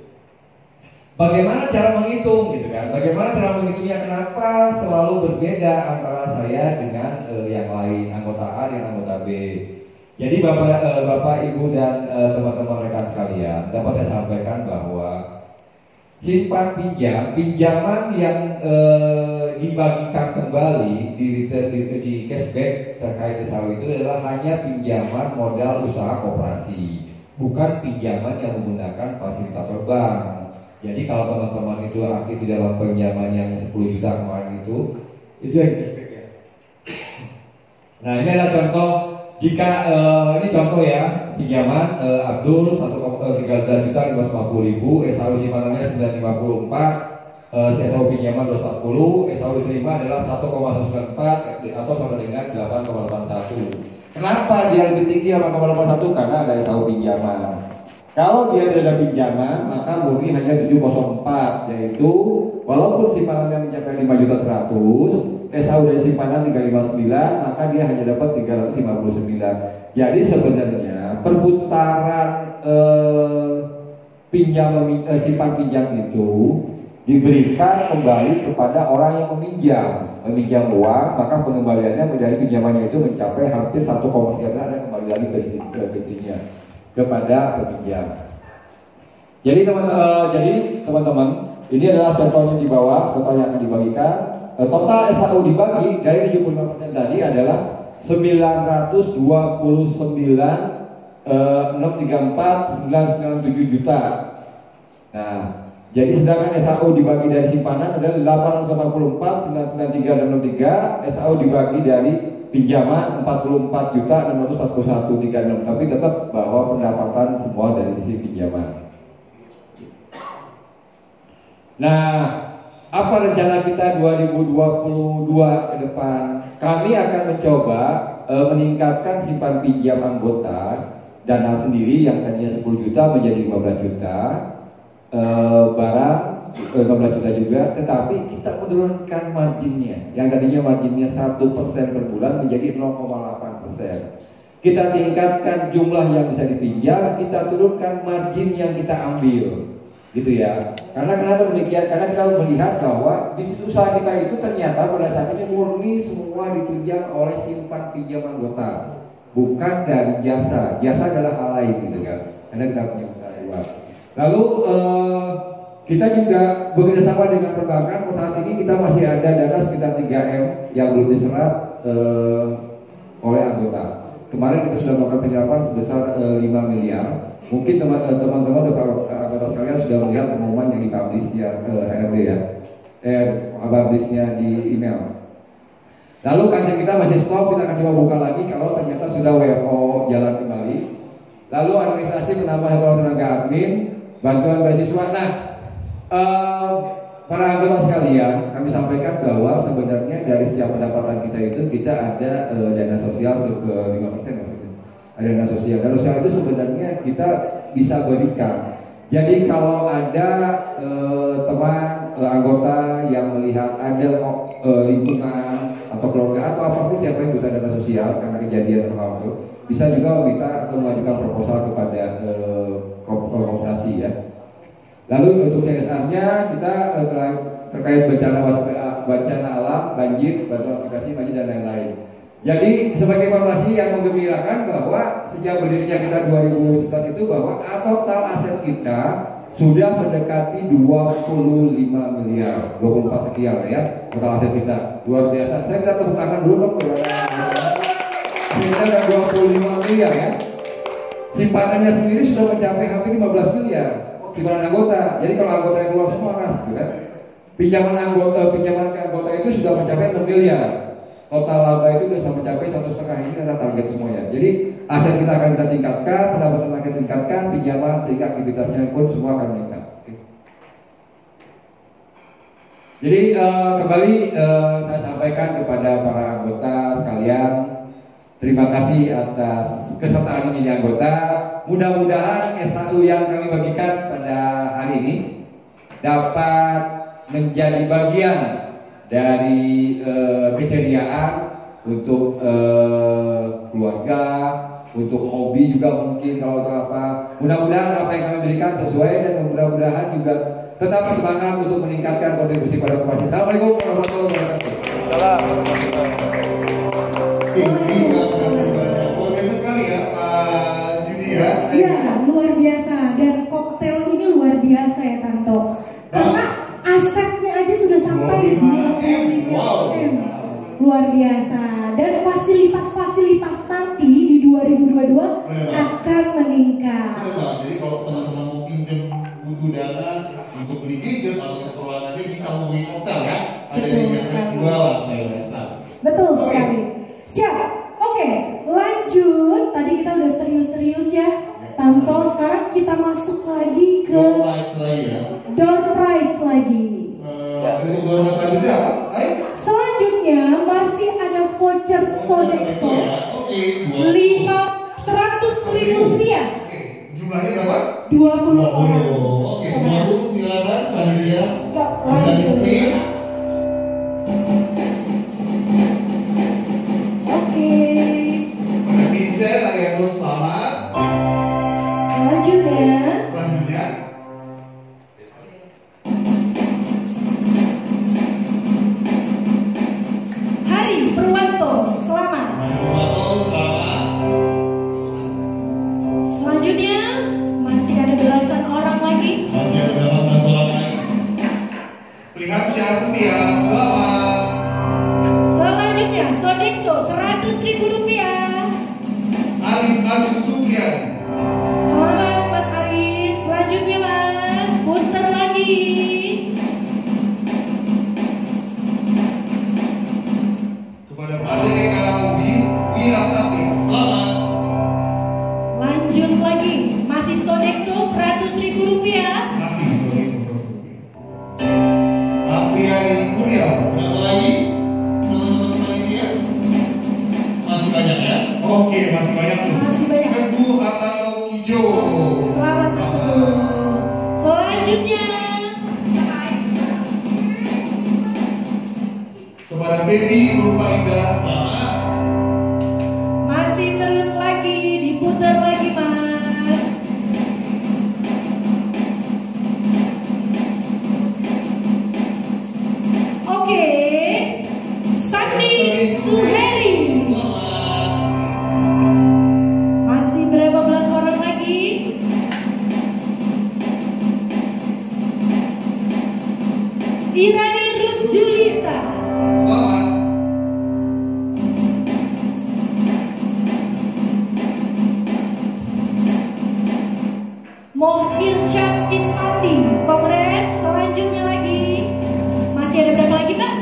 [SPEAKER 5] Bagaimana cara menghitung gitu kan? Bagaimana cara menghitungnya? Kenapa selalu berbeda antara saya dengan uh, yang lain, anggota A dan anggota B? Jadi Bapak, uh, Bapak, Ibu dan uh, teman-teman rekan sekalian, dapat saya sampaikan bahwa simpan pinjam, pinjaman yang uh, dibagikan kembali di, di, di cashback terkait S A U itu adalah hanya pinjaman modal usaha koperasi, bukan pinjaman yang menggunakan fasilitator bank. Jadi kalau teman-teman itu aktif di dalam pinjaman yang sepuluh juta kemarin itu, itu yang cashback ya. Nah ini adalah contoh, jika uh, ini contoh ya, pinjaman uh, Abdul tiga belas juta lima ratus lima puluh ribu, S A U simpanannya sembilan ratus lima puluh empat, uh, S A U pinjaman dua ratus empat puluh, S A U diterima adalah satu koma satu sembilan empat atau sama dengan delapan koma delapan satu. Kenapa dia lebih tinggi delapan koma delapan satu? Karena ada S A U pinjaman. Kalau dia tidak ada pinjaman, maka murni hanya tujuh koma empat, yaitu walaupun simpanannya mencapai lima juta seratus, S A U dari simpanan tiga ratus lima puluh sembilan, maka dia hanya dapat tiga ratus lima puluh sembilan. Jadi sebenarnya perputaran eh, pinjam eh, simpan pinjam itu diberikan kembali kepada orang yang meminjam, meminjam uang, maka pengembaliannya menjadi pinjamannya itu mencapai hampir satu koma sekian, ada kembali lagi ke ke istrinya, kepada peminjam. Jadi teman uh, jadi teman-teman, ini adalah contohnya di bawah, total yang akan dibagikan. Uh, total S A U dibagi dari tujuh puluh lima persen tadi adalah sembilan ratus dua puluh sembilan ribu enam ratus tiga puluh empat ribu sembilan ratus sembilan puluh tujuh juta. Nah, jadi sedangkan S A U dibagi dari simpanan adalah delapan ratus delapan puluh empat ribu sembilan ratus sembilan puluh tiga dan enam puluh tiga. S A U dibagi dari pinjaman empat puluh empat juta enam ratus empat puluh satu ribu tiga puluh enam, tapi tetap bahwa pendapatan semua dari sisi pinjaman. Nah, apa rencana kita dua ribu dua puluh dua ke depan? Kami akan mencoba e, meningkatkan simpan pinjam anggota dana sendiri yang tadinya sepuluh juta menjadi lima belas juta, e, barang lima belas juta juga, tetapi kita menurunkan marginnya. Yang tadinya marginnya satu persen per bulan menjadi nol koma delapan persen. Kita tingkatkan jumlah yang bisa dipinjam, kita turunkan margin yang kita ambil. Gitu ya. Karena kenapa demikian? Karena kita melihat bahwa bisnis usaha kita itu ternyata pada saat ini murni semua ditunjang oleh simpan pinjam anggota, bukan dari jasa. Jasa adalah hal lain gitu kan. Karena kita punya usaha luar. Lalu eh, kita juga bekerjasama dengan perbankan. Saat ini kita masih ada dana sekitar tiga M yang belum diserap eh, oleh anggota. Kemarin kita sudah melakukan penyerapan sebesar eh, lima miliar. Mungkin teman-teman anggota sekalian sudah melihat pengumuman yang dipublish ya ke H R D ya, eh publishnya di email. Lalu kajian kita masih stop, kita akan coba buka lagi kalau ternyata sudah W F O jalan kembali. Lalu administrasi menambah satu orang tenaga admin, bantuan beasiswa. Nah, eh, para anggota sekalian, kami sampaikan bahwa sebenarnya dari setiap pendapatan kita itu kita ada eh, dana sosial ke lima persen. Ada dana sosial. Dana sosial itu sebenarnya kita bisa berikan. Jadi kalau ada e, teman e, anggota yang melihat ada e, lingkungan atau keluarga atau apapun siapa yang butuh dana sosial karena kejadian atau hal itu, bisa juga meminta atau mengajukan proposal kepada e, koperasi ya. Lalu untuk C S R-nya kita e, terkait bencana bencana alam, banjir, bantuan aplikasi, banjir dan lain-lain. Jadi sebagai informasi yang menggembirakan bahwa sejak berdirinya kita dua ribu sebelas itu bahwa total aset kita sudah mendekati dua puluh lima miliar, dua puluh empat sekian ya total aset kita, luar biasa. Saya minta tepuk tangan dulu dong. Kita ada dua puluh lima miliar ya. Simpanannya sendiri sudah mencapai hampir lima belas miliar simpanan anggota. Jadi kalau anggota yang keluar semua ras, gitu kan? Pinjaman anggota, pinjaman ke anggota itu sudah mencapai enam miliar. Total laba itu sudah mencapai satu setengah, ini adalah target semuanya. Jadi aset kita akan kita tingkatkan, pendapatan akan tingkatkan, pinjaman sehingga aktivitasnya pun semua akan meningkat. Oke. Jadi uh, kembali uh, saya sampaikan kepada para anggota sekalian, terima kasih atas kesertaan ini anggota. Mudah-mudahan S A U yang kami bagikan pada hari ini dapat menjadi bagian dari e, keceriaan, untuk uh, keluarga, untuk hobi juga mungkin kalau atau apa. Mudah-mudahan apa yang kami berikan sesuai dan mudah-mudahan juga tetap semangat untuk meningkatkan kontribusi pada koperasi. Assalamualaikum warahmatullahi wabarakatuh.
[SPEAKER 2] Terima kasih banyak. Luar biasa sekali ya Pak Juni ya.
[SPEAKER 1] Iya, luar biasa, dan koktail ini luar biasa ya Tanto. Karena asetnya aja sudah sampai dua puluh lima M. Luar biasa. Dan fasilitas-fasilitas nanti di dua ribu dua puluh dua akan meningkat.
[SPEAKER 2] Betul, jadi kalau teman-teman mau pinjam butuh dana untuk beli gadget atau keperluannya bisa hubungi hotel ya. Ada di Games dua lah, biasa.
[SPEAKER 1] Betul sekali. Siap. Oke, lanjut. Tadi kita udah serius-serius ya, Tanto. Sekarang kita masuk lagi ke
[SPEAKER 2] Door prize lagi ya.
[SPEAKER 1] door prize lagi.
[SPEAKER 2] Uh, untuk door prize selanjutnya apa? Ayo.
[SPEAKER 1] Selanjutnya masih ada voucher Sodexo lima seratus ribu rupiah.
[SPEAKER 2] Oke, jumlahnya berapa?
[SPEAKER 1] dua puluh orang.
[SPEAKER 2] Oke, dua puluh silakan Mbak Lydia.
[SPEAKER 1] Yuk,
[SPEAKER 2] Bisa di
[SPEAKER 1] lanjut.
[SPEAKER 2] screen.
[SPEAKER 1] Oke.
[SPEAKER 2] Pada Vincent, Arianto selamat.
[SPEAKER 1] Selanjutnya
[SPEAKER 2] Selanjutnya
[SPEAKER 1] Hari Purwanto, selamat.
[SPEAKER 2] Marwato selamat.
[SPEAKER 1] Selanjutnya masih ada belasan orang lagi.
[SPEAKER 2] Masih ada delapan belas orang lagi. Lihat Syah Setia selamat.
[SPEAKER 1] Selanjutnya Sodexo seratus ribu rupiah.
[SPEAKER 2] Aris Agus Supriyan.
[SPEAKER 1] Selamat Mas Aris. Selanjutnya Mas, putar lagi.
[SPEAKER 2] Kepada Mardeka Wirasati selamat.
[SPEAKER 1] Lanjut lagi, masih Sodexo seratus ribu rupiah.
[SPEAKER 2] Masih boleh sosok Apriyani Kurniawan. Berapa lagi? Teman-teman panitia? Masih banyak ya? Oke, masih banyak tuh.
[SPEAKER 1] Masih banyak.
[SPEAKER 2] Teguh Atano Kijo.
[SPEAKER 1] Selamat Mas Teguh. Selanjutnya
[SPEAKER 2] Kepada Baby Nurfaida selamat.
[SPEAKER 1] masih terus lagi, diputar lagi Mas. Oke, Sandi Suheri.
[SPEAKER 2] Selamat.
[SPEAKER 1] Masih berapa belas orang lagi? Irani Ruth Julita.
[SPEAKER 2] Selamat.
[SPEAKER 1] Moh Irsyad Ismandi. Congrats. Selanjutnya lagi. Masih ada berapa lagi Mbak?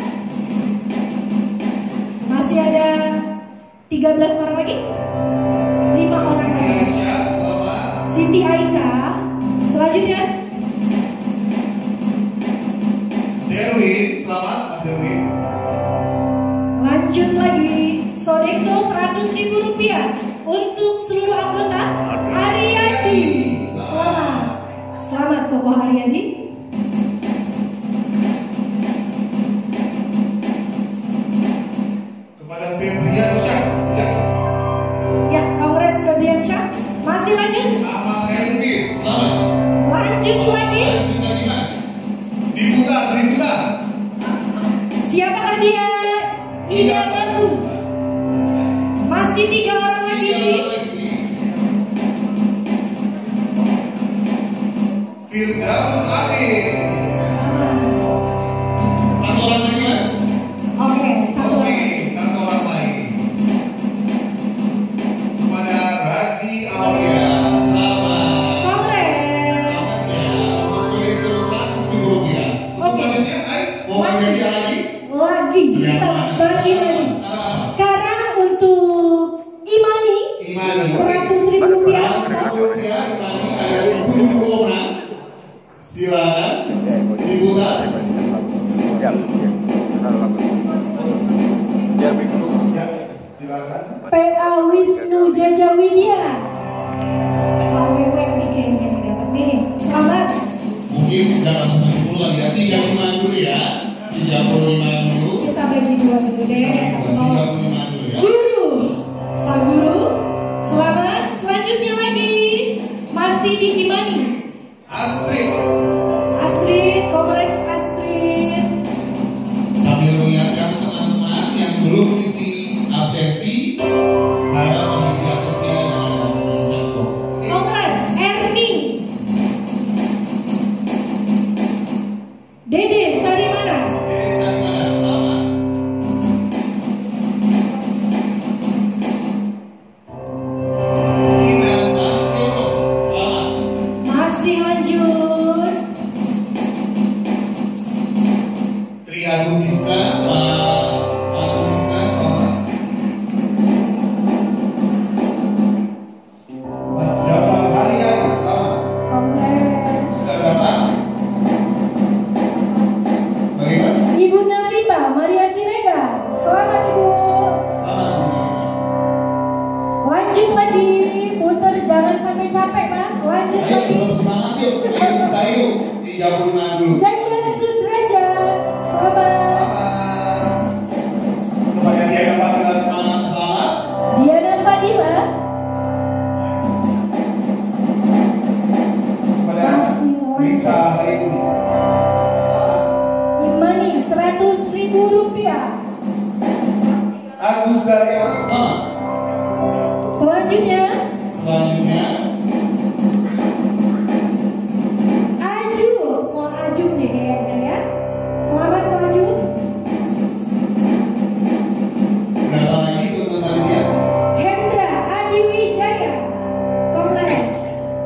[SPEAKER 1] Masih ada tiga belas orang lagi? lima orang
[SPEAKER 2] Siti
[SPEAKER 1] lagi.
[SPEAKER 2] Aisyah selamat.
[SPEAKER 1] Siti Aisyah. Selanjutnya
[SPEAKER 2] Derwin selamat. Mas Derwin.
[SPEAKER 1] lanjut lagi. Sodexo seratus ribu rupiah untuk seluruh anggota. Ariadi. Selamat. Selamat Koko Ariadi.
[SPEAKER 2] Kepada Febrian Syah. Ya.
[SPEAKER 1] Ya, congrats Febrian Syah. Masih lanjut.
[SPEAKER 2] Ahmad Herwin selamat.
[SPEAKER 1] Lanjut lagi.
[SPEAKER 2] Lanjut lagi Mas. Diputar, diputar.
[SPEAKER 1] Siapakah dia? Ida Bagus. Masih tiga orang lagi.
[SPEAKER 2] Tiga orang lagi. Firdaus Amin.
[SPEAKER 1] Selamat.
[SPEAKER 2] Satu orang lagi Mas.
[SPEAKER 1] Oke, satu
[SPEAKER 2] Oke,
[SPEAKER 1] lagi.
[SPEAKER 2] satu orang lagi. Kepada Razi Aulia selamat.
[SPEAKER 1] Congrats.
[SPEAKER 2] Selamat siang. Untuk Sodexo seratus ribu rupiah. Untuk
[SPEAKER 1] Oke.
[SPEAKER 2] selanjutnya, ayo mau
[SPEAKER 1] Masih.
[SPEAKER 2] hadiah lagi?
[SPEAKER 1] Lagi, kita bagi lagi. Sekarang untuk Imani,
[SPEAKER 2] Imani.
[SPEAKER 1] seratus ribu rupiah.
[SPEAKER 2] Rupiah, Imani ada tujuh puluh orang. Silakan diputar.
[SPEAKER 6] Ya, biar dulu.
[SPEAKER 2] Ya, silakan.
[SPEAKER 1] P A Wisnu Jajawidya. Pak Wewe nih kayaknya nih dapat nih. Selamat.
[SPEAKER 2] Mungkin tidak langsung tujuh puluh lagi ya, tiga puluh lima dulu ya. tiga puluh lima dulu.
[SPEAKER 1] Kita bagi dua dulu deh.
[SPEAKER 2] tiga puluh lima dulu
[SPEAKER 1] Imani.
[SPEAKER 2] Astrid.
[SPEAKER 1] Astrid, Komreks Astrid.
[SPEAKER 2] Sambil mengingatkan teman-teman yang belum isi absensi, harap mengisi absensi yang ada di chat box.
[SPEAKER 1] Komreks Erni. Dede Sarimana.
[SPEAKER 2] Dede Sarimana, selamat. Ina Askero, selamat.
[SPEAKER 1] Masih lanjut.
[SPEAKER 2] Tri Agung Disna, Pak Agung Disna, selamat. Mas Jafar Haryadi, selamat.
[SPEAKER 1] Komreks.
[SPEAKER 2] Sudah berapa? Bagaimana?
[SPEAKER 1] Ibu Navita Maria Siregar. Selamat Ibu.
[SPEAKER 2] Selamat Ibu.
[SPEAKER 1] Lanjut lagi. Puter jangan sampai capek Mas. Lanjut
[SPEAKER 2] Ayo
[SPEAKER 1] lagi.
[SPEAKER 2] belum semangat yuk, ayo kita yuk di Jawa lima dulu.
[SPEAKER 1] Jajan Sudrajat. Selamat.
[SPEAKER 2] Selamat. Kepada Diana Fadila semangat, selamat.
[SPEAKER 1] Diana Fadila.
[SPEAKER 2] Kepada
[SPEAKER 1] Masih
[SPEAKER 2] Risa
[SPEAKER 1] lanjut.
[SPEAKER 2] Haidis, selamat.
[SPEAKER 1] Imani seratus ribu rupiah.
[SPEAKER 2] Agus Daryawan, selamat.
[SPEAKER 1] Selanjutnya
[SPEAKER 2] Selanjutnya
[SPEAKER 1] Aju. Kok Aju nih kayaknya ya. Selamat Kok Aju.
[SPEAKER 2] berapa lagi itu untuk panitia?
[SPEAKER 1] Hendra Adi Wijaya. Komreks.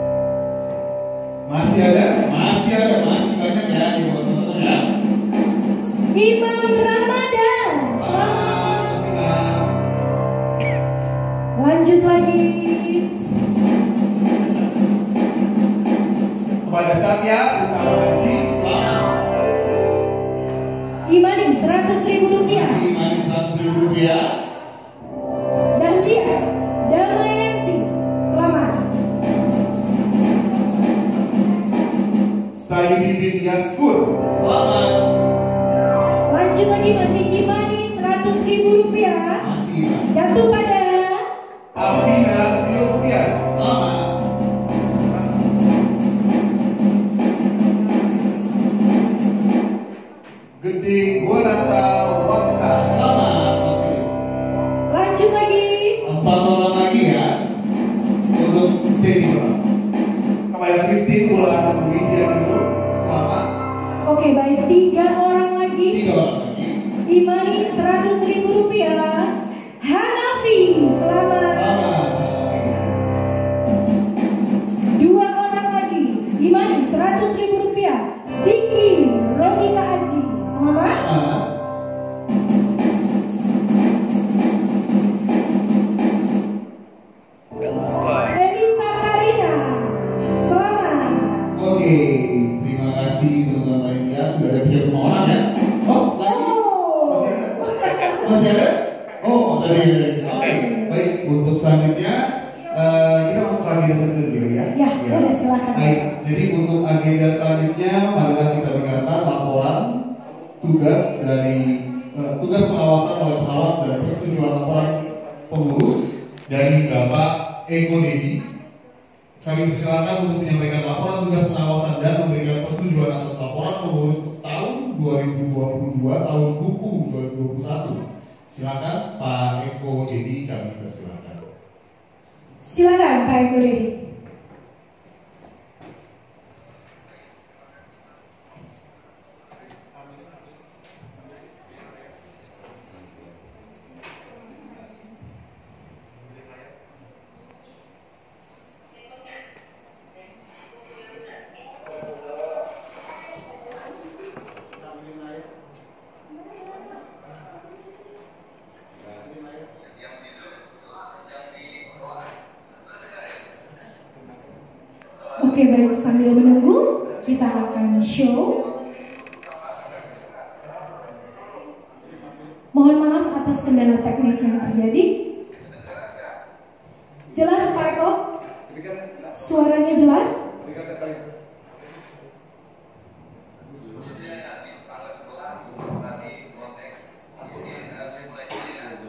[SPEAKER 2] Masih ada, masih ada, masih banyak ya di teman-teman ya.
[SPEAKER 1] Imam Ramadan. Selamat.
[SPEAKER 2] Selamat, Mas.
[SPEAKER 1] Lanjut lagi.
[SPEAKER 2] Kepada Satya Utama Haji, selamat.
[SPEAKER 1] Imani seratus ribu rupiah.
[SPEAKER 2] Masih main seratus ribu rupiah.
[SPEAKER 1] Dahlia Damayanti. Selamat.
[SPEAKER 2] Saidi bin Yaskur, selamat.
[SPEAKER 1] Lanjut lagi masih Imani seratus ribu rupiah.
[SPEAKER 2] Masih Mas.
[SPEAKER 1] Jatuh pada
[SPEAKER 2] Afina Sylvia, selamat. Gede Gonata Waksa, selamat Mas Gede.
[SPEAKER 1] lanjut lagi.
[SPEAKER 2] Empat orang lagi ya untuk sesi pertama. Kepada Christine Wulan Widya Nurul, selamat.
[SPEAKER 1] Oke baik tiga orang lagi.
[SPEAKER 2] Tiga orang lagi.
[SPEAKER 1] Imani seratus ribu rupiah. Hanafi selamat.
[SPEAKER 2] Selamat.
[SPEAKER 1] Dua orang lagi. Imani seratus ribu rupiah. Vicky Ronika Aji selamat.
[SPEAKER 2] Selamat.
[SPEAKER 1] Elisa Karina selamat.
[SPEAKER 2] Oke, terima kasih teman-teman panitia sudah ada tiga puluh lima orang ya. Oh, lagi?
[SPEAKER 1] Oh.
[SPEAKER 2] Masih ada? Masih ada? Oh, tadi ada. Oke, baik. Untuk selanjutnya eh, kita masuk ke agenda selanjutnya dulu ya.
[SPEAKER 1] Ya, boleh, silakan.
[SPEAKER 2] Baik, jadi untuk agenda selanjutnya marilah kita dengarkan laporan tugas dari eh, tugas pengawasan oleh pengawas dan persetujuan laporan pengurus dari Bapak Eko Dedi. Kami persilakan untuk menyampaikan laporan tugas pengawasan dan memberikan persetujuan atas laporan pengurus tahun dua ribu dua puluh dua tahun buku dua ribu dua puluh satu. Silakan Pak Eko Dedi, kami persilakan.
[SPEAKER 1] Silakan Pak Eko Dedi. Oke baik, sambil menunggu kita akan show. Mohon maaf atas kendala teknis yang terjadi. Jelas Pak Eko? Suaranya jelas?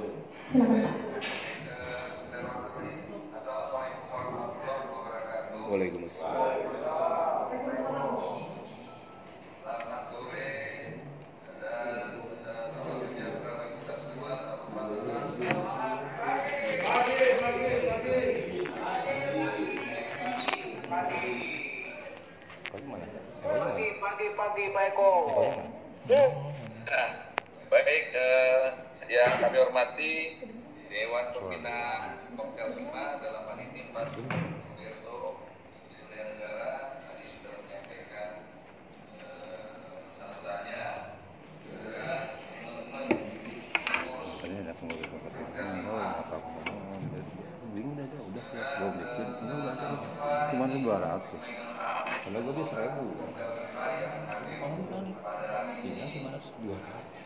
[SPEAKER 1] Silakan Pak.
[SPEAKER 6] Waalaikumsalam.
[SPEAKER 7] Selamat sore dan salam sejahtera bagi kita semua. Pagi, pagi, pagi. Pagi. Pagi, pagi, pagi, Pak Eko. Nah, baik, eh, yang kami hormati Dewan Pembina Koptel Sima dalam hal ini Mas Roberto Surya Negara tadi sudah menyampaikan eh, sambutannya juga teman-teman pengurus
[SPEAKER 6] Tadi ada pengurus Koptel Sima apa bingung aja udah ya gue bikin ini udah cuma dua ratus kalau gue bisa seribu kamu kan ini cuma dua ratus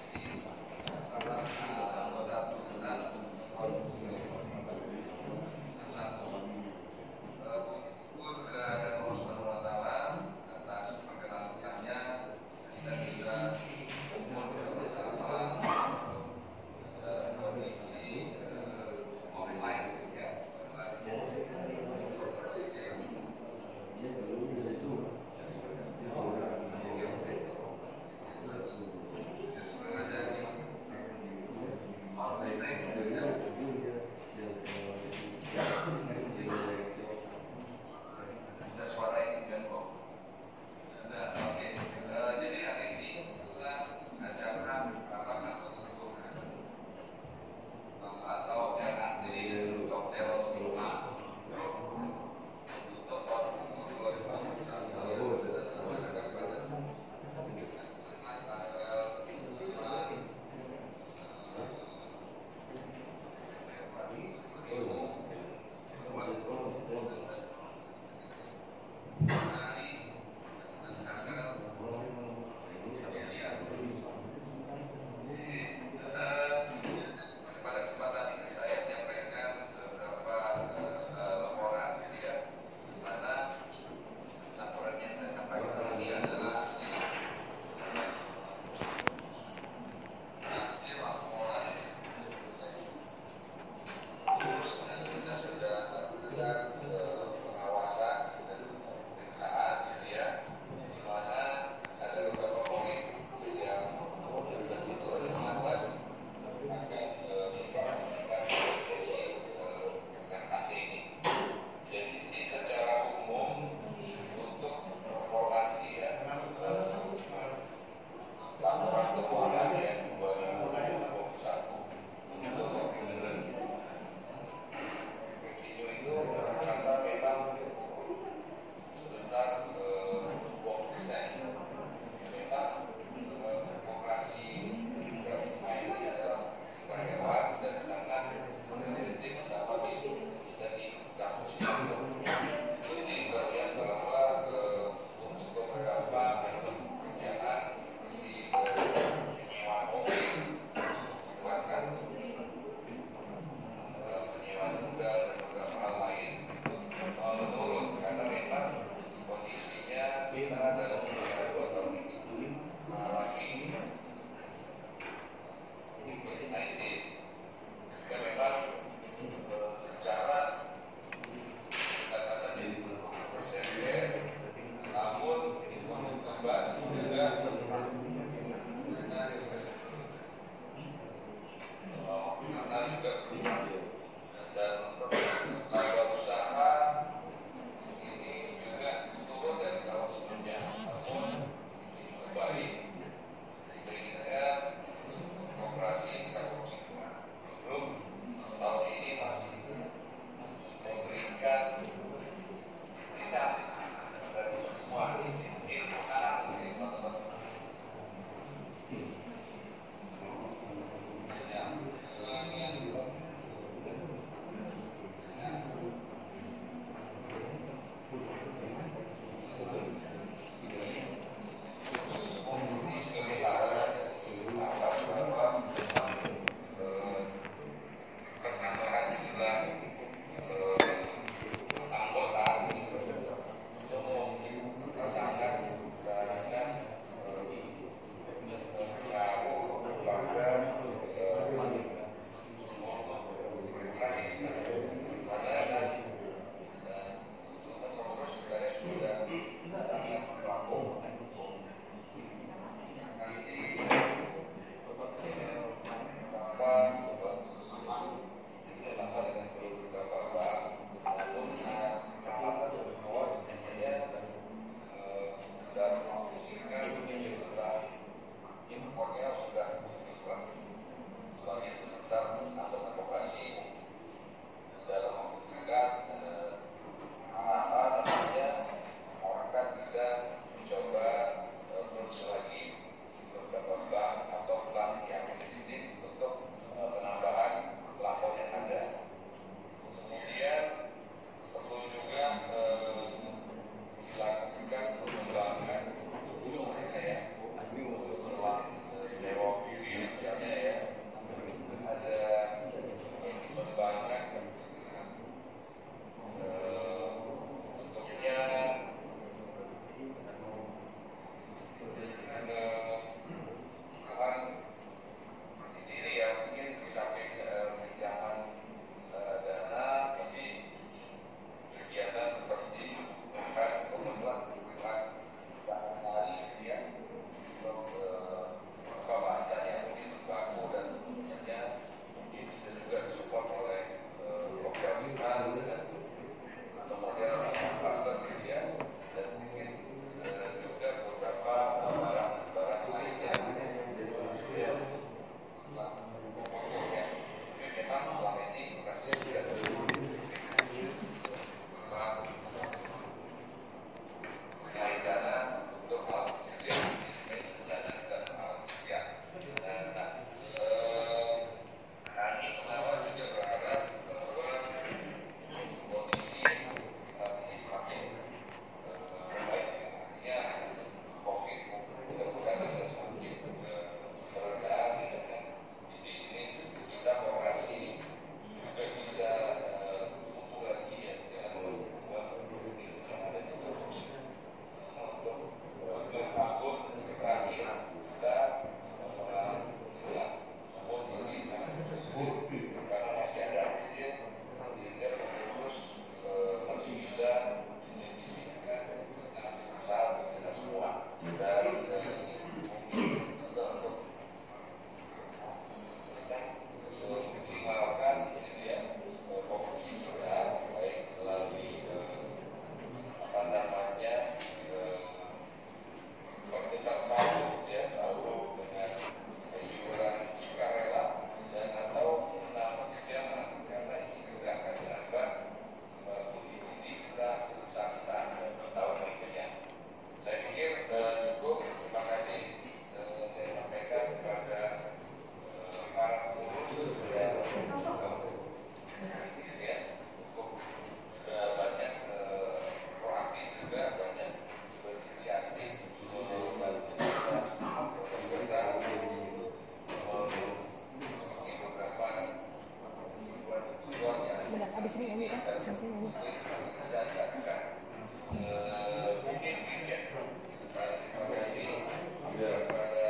[SPEAKER 7] bisa dilakukan. Mungkin ya, terima kasih kepada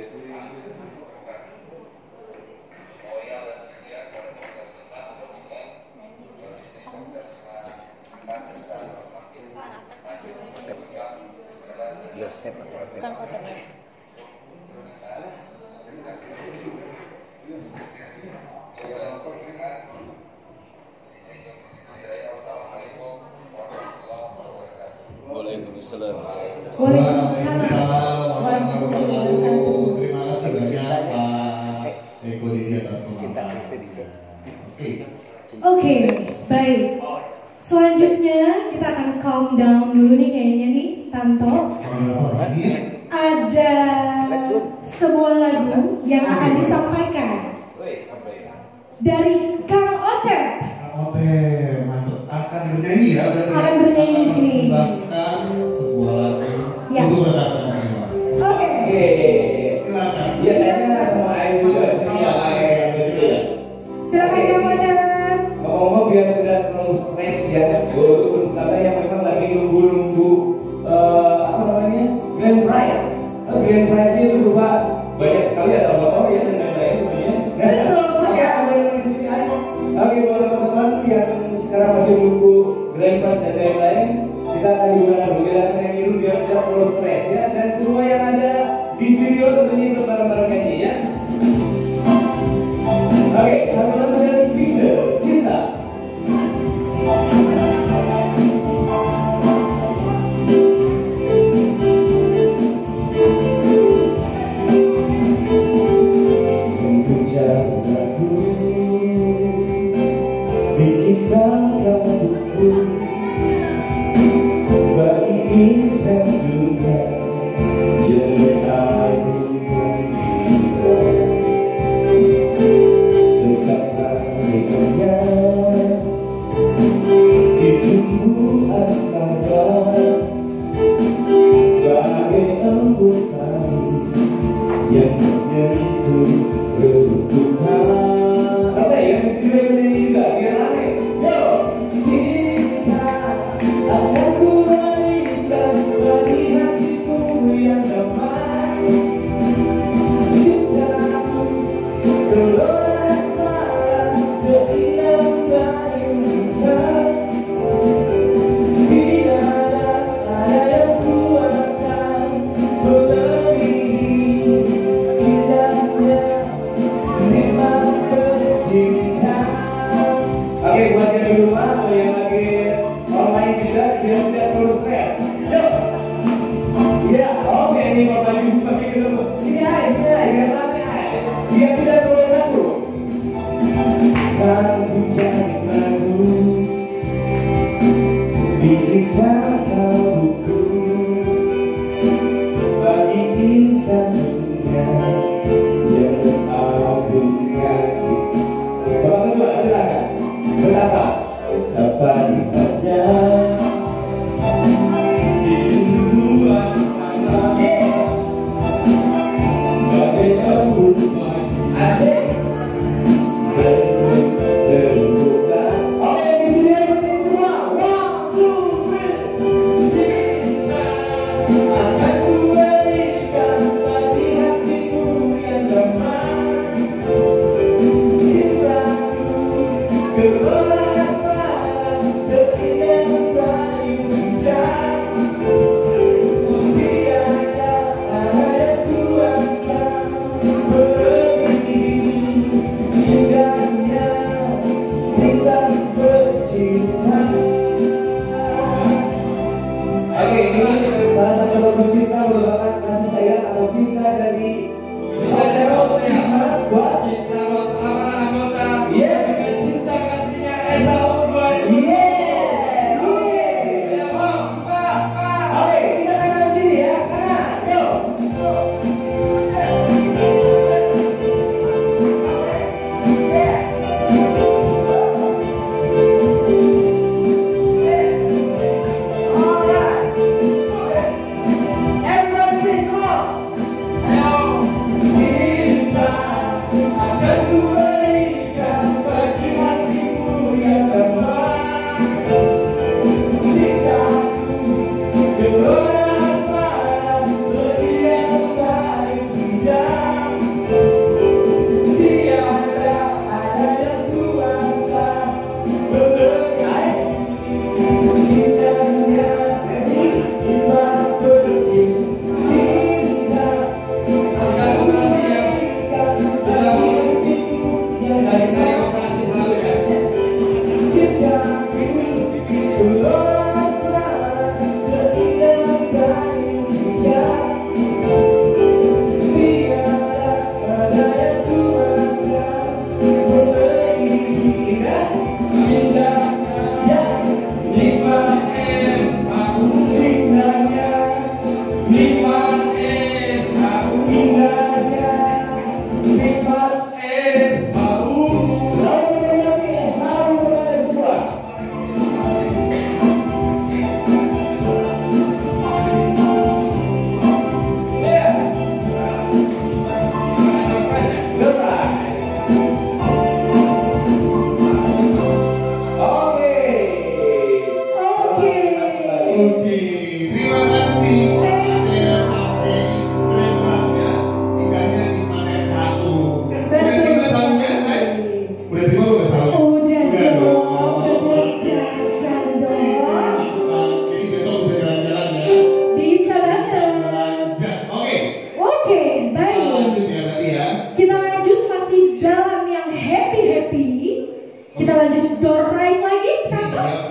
[SPEAKER 7] loyal dan setia kepada Koktel Sima. Mudah-mudahan bisnis Koktel Sima akan bisa semakin maju.
[SPEAKER 8] Yosep bukan kotornya.
[SPEAKER 6] Waalaikumsalam.
[SPEAKER 1] Waalaikumsalam
[SPEAKER 2] warahmatullahi wabarakatuh. Terima kasih banyak Pak Eko Didi atas pemaparannya. Oke.
[SPEAKER 1] Oke, baik. Selanjutnya kita akan calm down dulu nih kayaknya nih, Tanto. Ada sebuah lagu yang akan disampaikan dari Kang Otep.
[SPEAKER 2] Kang Otep, mantap. Akan bernyanyi ya?
[SPEAKER 1] Akan bernyanyi di sini.
[SPEAKER 2] Bahkan sebuah lagu untuk rekan-rekan semua.
[SPEAKER 1] Oke.
[SPEAKER 2] Silakan.
[SPEAKER 5] Ya tanya sama Ayu juga sini ya, Ayu.
[SPEAKER 1] Silakan Kang Otep.
[SPEAKER 5] Ngomong biar tidak terlalu stres ya. Walaupun karena yang memang lagi nunggu-nunggu uh, apa namanya grand prize. Uh, grand prize itu berupa banyak sekali, ada motor ya dan lain-lain tentunya. Oke, ada di sini aja. Oke, buat teman-teman yang sekarang masih menunggu grand prize dan lain-lain, kita akan dimulai dulu ya, nyanyi dulu biar tidak terlalu stres ya. Dan semua yang ada di studio tentunya ikut bareng-bareng nyanyi ya. Oke, satu lagu dari Bisa Cinta.
[SPEAKER 1] Oke, di sini semua. One, two, three.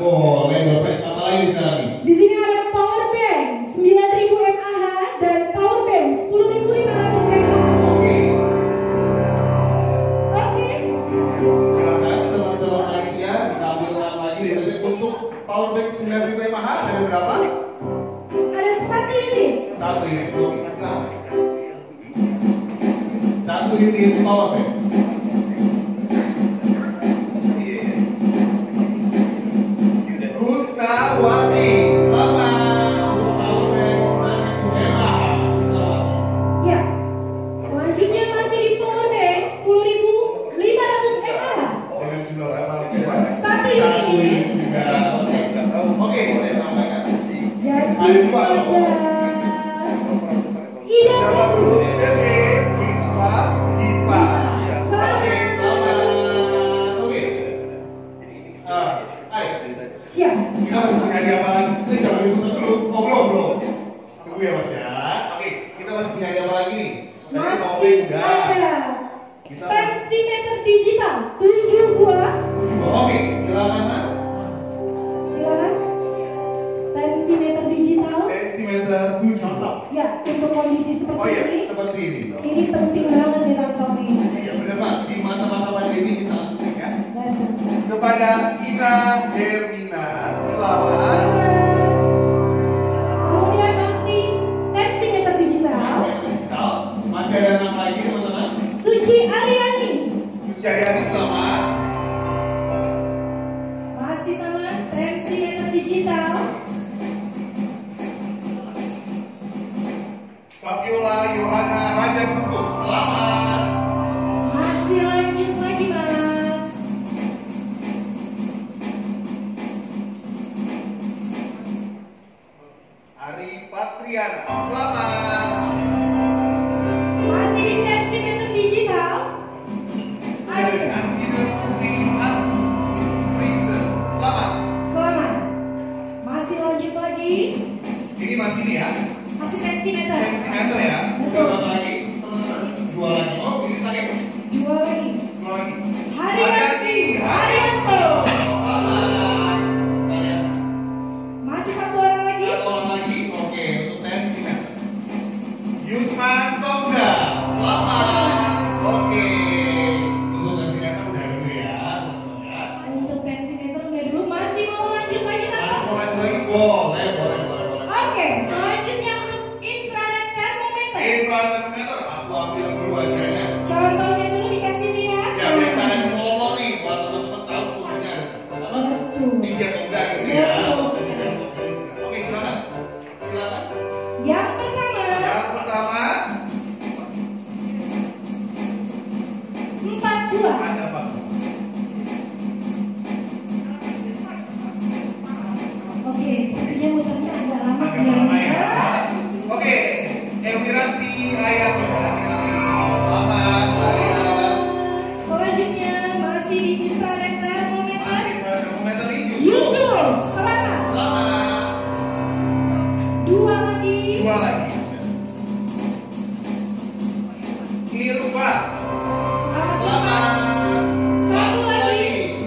[SPEAKER 2] Boleh Bapak apa lagi sekarang?
[SPEAKER 1] Di sini ada power bank sembilan ribu mAh dan power bank sepuluh ribu lima ratus mAh.
[SPEAKER 2] Oke.
[SPEAKER 1] Oke.
[SPEAKER 2] Silakan teman-teman panitia ditampilkan lagi untuk power bank sembilan ribu mAh ada berapa?
[SPEAKER 1] Ada satu unit.
[SPEAKER 2] Satu unit. Oke, silakan. Satu unit power bank. Gustawati, selamat untuk power bank sembilan ribu mAh.
[SPEAKER 1] Ya. Selanjutnya masih di power bank sepuluh ribu lima ratus mAh.
[SPEAKER 2] Dengan jumlah berapa?
[SPEAKER 1] Satu unit.
[SPEAKER 2] Juga. Oke, boleh sampaikan.
[SPEAKER 1] Jadi
[SPEAKER 2] Ada dua
[SPEAKER 1] ada Ida
[SPEAKER 2] Dapat
[SPEAKER 1] Bagus.
[SPEAKER 2] lulus I P B, Wiswa, Dipa. Oke, selamat. Oke. Ah, ayo.
[SPEAKER 1] Siap.
[SPEAKER 2] Kita masih punya hadiah apa lagi? Ini jangan diputar dulu. Oh, belum, belum. Tunggu ya Mas ya. Oke, kita masih punya hadiah apa lagi nih? Tadi mau
[SPEAKER 1] Masih
[SPEAKER 2] udah.
[SPEAKER 1] ada
[SPEAKER 2] Kita
[SPEAKER 1] tensimeter digital tujuh buah.
[SPEAKER 2] Oke, silakan Mas.
[SPEAKER 1] Silakan. Tensimeter digital.
[SPEAKER 2] Tensimeter tujuh.
[SPEAKER 1] Ya, untuk kondisi seperti
[SPEAKER 2] Oh iya,
[SPEAKER 1] ini,
[SPEAKER 2] seperti ini.
[SPEAKER 1] ini penting banget di laptop ini.
[SPEAKER 2] Iya, benar Mas. Di masa-masa pandemi ini sangat penting ya.
[SPEAKER 1] Betul.
[SPEAKER 2] Kepada Ina Hermina, selamat.
[SPEAKER 1] Kemudian masih tensimeter digital.
[SPEAKER 2] Masih ada enam lagi teman-teman.
[SPEAKER 1] Suci Ariani.
[SPEAKER 2] Suci Ariani, selamat.
[SPEAKER 1] Masih sama tensimeter digital.
[SPEAKER 2] Fabiola Yohana Raja Bungkuk, selamat.
[SPEAKER 1] Masih lanjut lagi Mas.
[SPEAKER 2] Ari Patriana, selamat.
[SPEAKER 1] Masih di tensimeter digital. Ada.
[SPEAKER 2] Angina Putri Prison, selamat.
[SPEAKER 1] Selamat. Masih lanjut lagi.
[SPEAKER 2] Ini masih nih ya.
[SPEAKER 1] Masih tensimeter.
[SPEAKER 2] Tensimeter ya.
[SPEAKER 1] Betul.
[SPEAKER 2] Dua lagi, teman-teman. Dua lagi. Oh, ini lagi.
[SPEAKER 1] Dua lagi.
[SPEAKER 2] Dua lagi.
[SPEAKER 1] Haryati Haryanto.
[SPEAKER 2] Selamat. Saya.
[SPEAKER 1] Masih satu orang lagi.
[SPEAKER 2] Satu orang lagi. Oke, untuk tensimeter. Yusman Fauza, selamat. Oke. Untuk tensimeter udah dulu ya, teman-teman ya.
[SPEAKER 1] Untuk tensimeter udah dulu. Masih mau lanjut lagi
[SPEAKER 2] Masih
[SPEAKER 1] Tante?
[SPEAKER 2] mau lanjut lagi? Boleh, boleh, boleh, boleh.
[SPEAKER 1] Oke, selanjutnya untuk infrared thermometer.
[SPEAKER 2] Infrared aku ambil dulu hadiahnya.
[SPEAKER 1] Contohnya dulu dikasih lihat.
[SPEAKER 2] Ya biasa ada di mall nih, buat teman-teman tahu suhunya apa?
[SPEAKER 1] Betul.
[SPEAKER 2] Tinggi atau enggak gitu ya.
[SPEAKER 1] Betul.
[SPEAKER 2] Oke, silakan. Silakan.
[SPEAKER 1] Yang pertama,
[SPEAKER 2] Yang pertama
[SPEAKER 1] empat buah.
[SPEAKER 2] ada apa?
[SPEAKER 1] Oke, sepertinya muternya agak lama.
[SPEAKER 2] Agak lama ya. Oke, Elwiranti Ayat. Selamat sayang.
[SPEAKER 1] Selanjutnya masih di infrared thermometer.
[SPEAKER 2] Masih termometer ini Yusuf.
[SPEAKER 1] Yusuf, selamat.
[SPEAKER 2] Selamat.
[SPEAKER 1] Dua lagi.
[SPEAKER 2] Dua lagi. Irfa.
[SPEAKER 1] Selamat.
[SPEAKER 2] Selamat.
[SPEAKER 1] Satu lagi.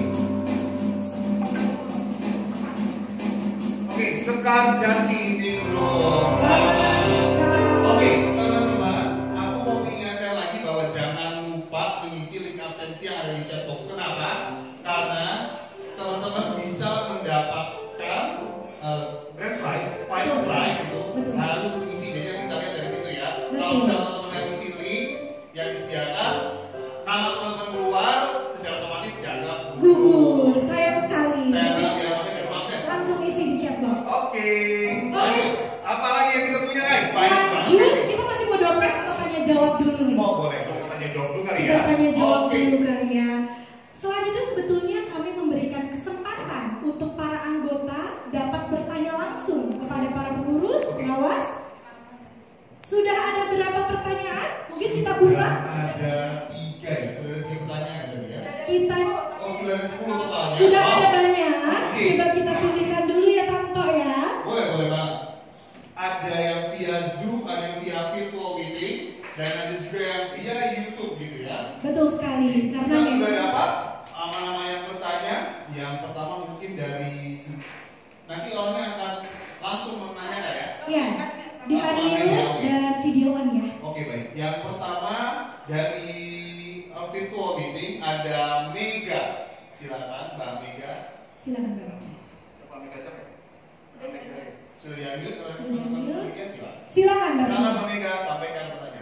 [SPEAKER 2] Oke, Sekar Jati Nindro.
[SPEAKER 1] Selamat.
[SPEAKER 2] Oke, teman-teman, aku mau mengingatkan lagi bahwa jangan lupa mengisi link absensi yang ada di chat box. Kenapa? Karena teman-teman bisa mendapatkan uh, grand prize, final prize itu
[SPEAKER 1] Betul.
[SPEAKER 2] harus mengisi. Jadi nanti kita lihat dari situ ya.
[SPEAKER 1] Betul.
[SPEAKER 2] Kalau misalnya teman-teman yang isi link yang disediakan, nama teman-teman keluar, secara otomatis jaga
[SPEAKER 1] Gugur, sayang sekali.
[SPEAKER 2] Saya bilang ya, makanya dari absen.
[SPEAKER 1] Langsung isi di chat box.
[SPEAKER 2] Oke, lanjut. Apa lagi yang kita punya? Eh, banyak
[SPEAKER 1] Lanjut,
[SPEAKER 2] banget.
[SPEAKER 1] kita masih mau doorpress atau tanya jawab dulu nih?
[SPEAKER 2] Oh boleh, kita tanya jawab dulu kali ya.
[SPEAKER 1] Kita tanya jawab
[SPEAKER 2] Oke.
[SPEAKER 1] dulu kali ya. Selanjutnya sebetulnya kami memberikan kesempatan untuk para anggota dapat bertanya langsung kepada para pengurus, pengawas. Sudah ada berapa pertanyaan? Mungkin kita buka.
[SPEAKER 2] Sudah ada tiga ya, sudah ada tiga pertanyaan tadi ya.
[SPEAKER 1] Kita
[SPEAKER 2] Oh sudah ada sepuluh totalnya.
[SPEAKER 1] sudah
[SPEAKER 2] Wow.
[SPEAKER 1] ada banyak.
[SPEAKER 2] Oke.
[SPEAKER 1] Coba kita pilihkan dulu ya Tanto ya.
[SPEAKER 2] Boleh, boleh banget. Ada yang via Zoom, ada yang via virtual meeting, dan ada juga yang via YouTube gitu ya.
[SPEAKER 1] Betul sekali, karena
[SPEAKER 2] Kita nanti orangnya akan langsung menanyakan ya?
[SPEAKER 1] Ya, di audio dan videoan ya.
[SPEAKER 2] Oke baik. Yang pertama dari uh, virtual meeting ada Mega. Silakan Mbak Mega.
[SPEAKER 1] Silakan Mbak.
[SPEAKER 2] Mbak Mega siapa? Sudah di-unmute oleh teman-teman Mega, silakan.
[SPEAKER 1] Silakan Mbak.
[SPEAKER 2] Silakan Mbak Mega sampaikan pertanyaan.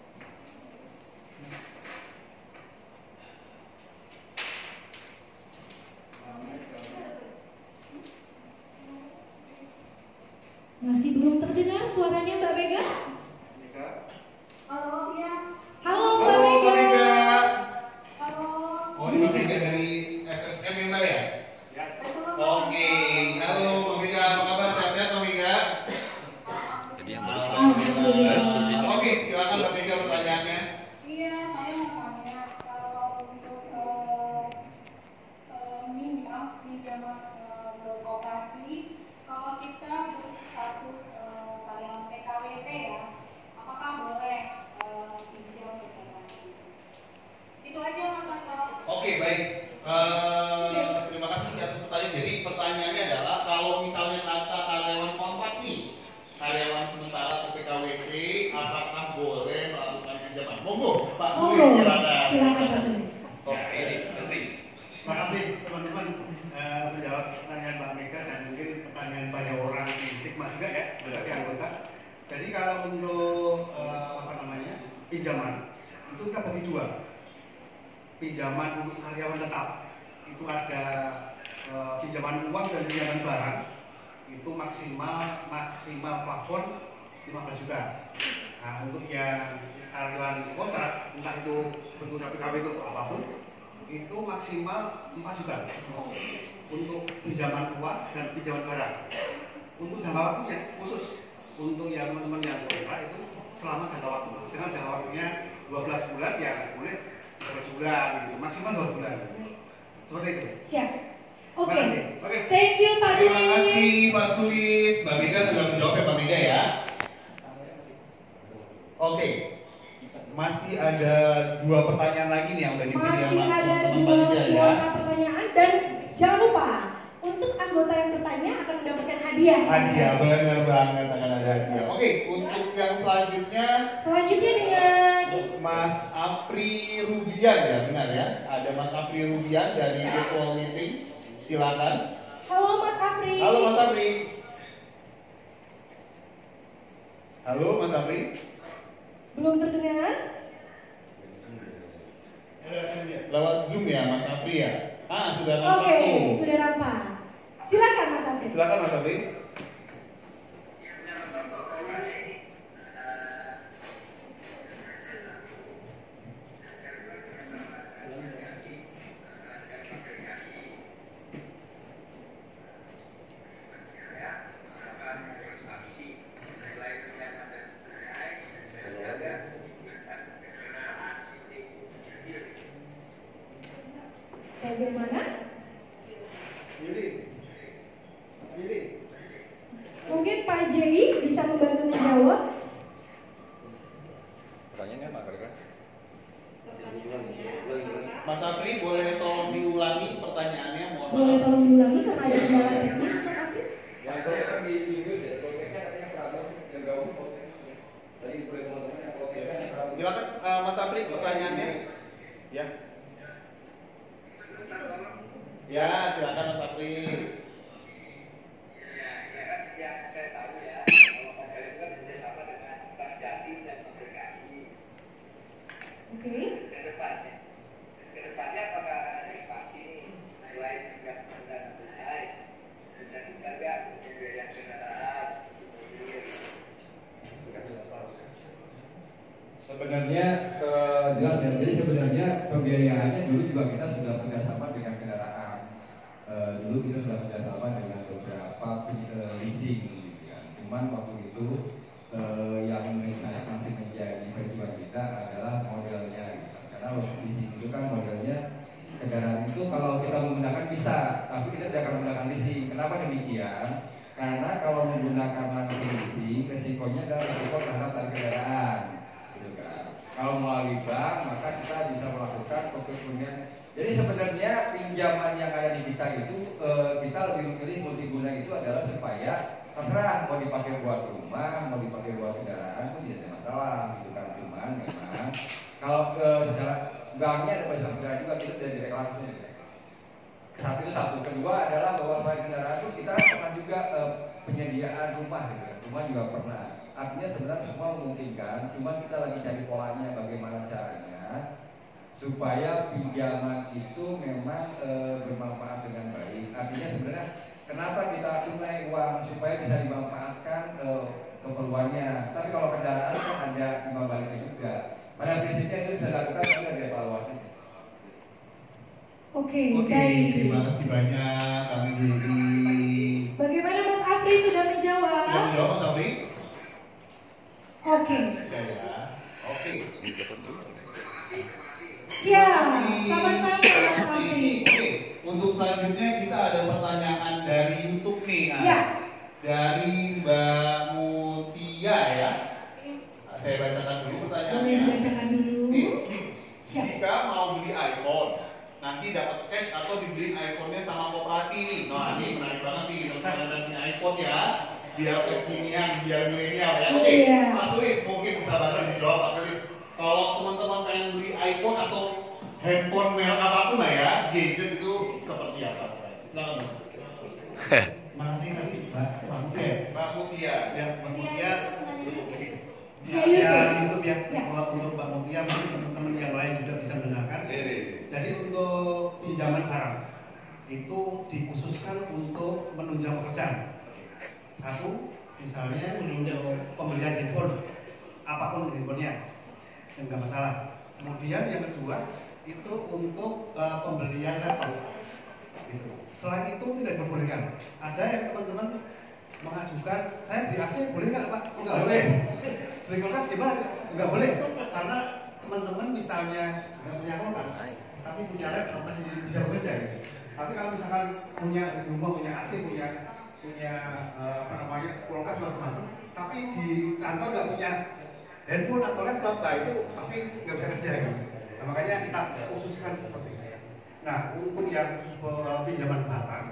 [SPEAKER 1] Masih belum terdengar suaranya Mbak Mega? Halo, ya. Halo Mbak
[SPEAKER 2] Halo,
[SPEAKER 1] Mega.
[SPEAKER 2] Mbak Mega.
[SPEAKER 1] Halo.
[SPEAKER 2] Oh, ini Mbak Mega dari S S M yang ya? Ya. Oke. Halo Mbak Mega, apa kabar? Sehat-sehat Mbak Mega?
[SPEAKER 6] Jadi yang baru
[SPEAKER 1] Alhamdulillah.
[SPEAKER 2] Oke, silakan Mbak Mega pertanyaannya.
[SPEAKER 8] Iya, saya mau tanya kalau untuk uh, uh, minjam pinjaman uh, berkoperasi, kalau kita berstatus uh, karyawan P K W T ya, apakah boleh uh, pinjam berkoperasi? Itu aja Mas.
[SPEAKER 2] Oke, baik. Uh, terima kasih atas pertanyaan. Jadi pertanyaannya adalah kalau misalnya kata karyawan kontrak nih, karyawan sementara ke P K W T, apakah boleh melakukan pinjaman? Monggo, Pak Sulis,
[SPEAKER 1] Oh,
[SPEAKER 2] silakan.
[SPEAKER 1] silakan Pak Sulis.
[SPEAKER 2] Oke, ini penting.
[SPEAKER 9] Terima kasih teman-teman uh, menjawab pertanyaan Mbak Mega dan mungkin pertanyaan banyak orang di Sigma juga ya, berarti anggota. Jadi kalau untuk uh, apa namanya pinjaman itu kita bagi dua. Pinjaman untuk karyawan tetap itu ada uh, pinjaman uang dan pinjaman barang itu maksimal maksimal plafon lima belas juta. Nah untuk yang karyawan kontrak entah itu bentuknya P K W itu apapun itu maksimal empat juta untuk pinjaman uang dan pinjaman barang. Untuk jangka waktunya khusus untuk yang teman-teman yang kontrak itu selama jangka waktu. Misalkan jangka waktunya dua belas bulan ya nggak boleh dua belas bulan, gitu. Maksimal dua bulan. Seperti itu.
[SPEAKER 1] Siap. Oke.
[SPEAKER 2] Terima kasih. Oke.
[SPEAKER 1] Thank you Pak Sulis.
[SPEAKER 2] Terima kasih Pak Sulis. Mbak Mega sudah menjawab ya Mbak Mega ya. Oke. Masih ada dua pertanyaan lagi nih yang udah dipilih
[SPEAKER 1] Masih
[SPEAKER 2] sama
[SPEAKER 1] ada
[SPEAKER 2] teman-teman
[SPEAKER 1] dua
[SPEAKER 2] panitia ya.
[SPEAKER 1] kuota pertanyaan dan jangan lupa untuk anggota yang bertanya akan mendapatkan hadiah.
[SPEAKER 2] Hadiah, benar banget akan ada hadiah. Oke, untuk yang selanjutnya
[SPEAKER 1] Selanjutnya dengan
[SPEAKER 2] Mas Afri Rubian ya, benar ya? Ada Mas Afri Rubian dari virtual meeting. Silakan.
[SPEAKER 1] Halo Mas Afri.
[SPEAKER 2] Halo Mas Afri. Halo Mas Afri.
[SPEAKER 1] Belum terdengar?
[SPEAKER 2] Lewat Zoom ya Mas Afri ya? Ah, sudah
[SPEAKER 1] Oke,
[SPEAKER 2] nampak tuh.
[SPEAKER 1] sudah nampak. Silakan Mas Afri.
[SPEAKER 2] Silakan Mas Afri.
[SPEAKER 1] Bagaimana?
[SPEAKER 2] Ini. Ini.
[SPEAKER 1] Mungkin Pak Jai bisa membantu menjawab.
[SPEAKER 6] Pertanyaannya apa kira-kira?
[SPEAKER 2] Mas Afri boleh tolong diulangi pertanyaannya, mohon
[SPEAKER 1] Boleh
[SPEAKER 2] maaf.
[SPEAKER 1] tolong diulangi karena ada kendala teknis Mas Afri?
[SPEAKER 5] Yang saya kan di minggu ya, konteksnya katanya problem yang gabung konteksnya. Tadi boleh teman-teman yang konteksnya yang problem.
[SPEAKER 2] Silakan uh, Mas Afri pertanyaannya. Ya. Ya, silakan Mas Afri.
[SPEAKER 7] Ya, ya kan yang saya tahu ya, kalau Komel itu kan bekerjasama dengan Bank Jatim dan Pemberkahi.
[SPEAKER 1] Oke.
[SPEAKER 7] Ke depannya, ke depannya apakah ada ekspansi nih selain tingkat dana tunai, bisa kita nggak untuk biaya kendaraan seperti mobil?
[SPEAKER 5] Sebenarnya eh, jelas ya, jadi sebenarnya pembiayaannya dulu juga kita sudah kerjasama dengan kendaraan. Eh, dulu kita sudah kerjasama dengan beberapa eh, leasing, gitu kan. Cuman waktu itu eh, yang masih menjadi perjuangan kita adalah modelnya, gitu. Karena leasing itu kan modelnya kendaraan itu kalau kita menggunakan bisa, tapi kita tidak akan menggunakan leasing. Kenapa demikian? Karena kalau menggunakan langsung leasing, resikonya adalah resiko terhadap tarif kendaraan. Kalau melalui bank, maka kita bisa melakukan pembukuan Jadi sebenarnya pinjaman yang ada di kita itu eh, kita lebih memilih multiguna itu adalah supaya terserah mau dipakai buat rumah, mau dipakai buat kendaraan itu tidak ada masalah gitu kan. Cuman memang kalau eh, secara banknya ada banyak negara juga kita tidak direct langsung. Satu itu satu, kedua adalah bahwa selain kendaraan itu kita pernah juga eh, penyediaan rumah gitu kan. Rumah juga pernah. Artinya sebenarnya semua memungkinkan, cuma kita lagi cari polanya bagaimana caranya supaya pinjaman itu memang e, bermanfaat dengan baik. Artinya sebenarnya kenapa kita tunai uang supaya bisa dimanfaatkan e, keperluannya. Tapi kalau kendaraan kan ada timbal baliknya juga. Pada prinsipnya itu bisa dilakukan tapi ada evaluasi.
[SPEAKER 1] Oke,
[SPEAKER 2] Oke,
[SPEAKER 1] baik.
[SPEAKER 2] terima kasih banyak Kang Jerry.
[SPEAKER 1] Bagaimana Mas Afri sudah menjawab?
[SPEAKER 2] Sudah menjawab Mas Afri?
[SPEAKER 1] Oke.
[SPEAKER 2] Sudah ya. Oke.
[SPEAKER 1] Siap, sama-sama Mas Afri.
[SPEAKER 2] Oke, untuk selanjutnya kita ada pertanyaan dari YouTube nih.
[SPEAKER 1] Ya.
[SPEAKER 2] Dari Mbak Mutia ya. Saya bacakan dulu
[SPEAKER 1] Boleh
[SPEAKER 2] pertanyaannya.
[SPEAKER 1] dibacakan dulu.
[SPEAKER 2] Nih,
[SPEAKER 1] Siap.
[SPEAKER 2] jika mau beli iPhone, nanti dapat cash atau dibeli iPhone-nya sama koperasi nih. Nah, ini menarik banget nih teman-teman yang punya iPhone ya. Biar kekinian, biar milenial ya. Oke,
[SPEAKER 1] Iya.
[SPEAKER 2] Pak Sulis mungkin bisa bantu dijawab Pak Sulis. Kalau teman-teman pengen beli iPhone atau handphone merek apapun lah ya, gadget itu seperti apa? Silakan Mas.
[SPEAKER 9] Makasih tadi Mbak Mbak Mutia.
[SPEAKER 2] Mbak Mutia.
[SPEAKER 9] Ya, Mbak Mutia.
[SPEAKER 1] Ya,
[SPEAKER 9] Ya,
[SPEAKER 1] YouTube.
[SPEAKER 9] YouTube ya.
[SPEAKER 1] Ya.
[SPEAKER 9] Kalau untuk Mbak Mutia, mungkin teman-teman yang lain juga bisa mendengarkan. Jadi untuk pinjaman barang itu dikhususkan untuk menunjang pekerjaan. Satu, misalnya untuk pembelian handphone, apapun handphonenya, enggak masalah. Kemudian yang kedua itu untuk uh, pembelian laptop. Gitu. Selain itu tidak diperbolehkan. Ada yang teman-teman mengajukan, saya beli A C boleh nggak Pak? Enggak boleh. Beli kulkas gimana? Enggak boleh. Karena teman-teman misalnya nggak punya kulkas, tapi punya laptop masih bisa bekerja. Gitu. Tapi kalau misalkan punya rumah punya A C, punya punya uh, apa namanya kulkas macam-macam, tapi di kantor nggak punya handphone atau laptop, nah itu pasti nggak bisa kerja gitu. Nah, makanya kita khususkan seperti itu. Nah, untuk yang khusus uh, pinjaman barang,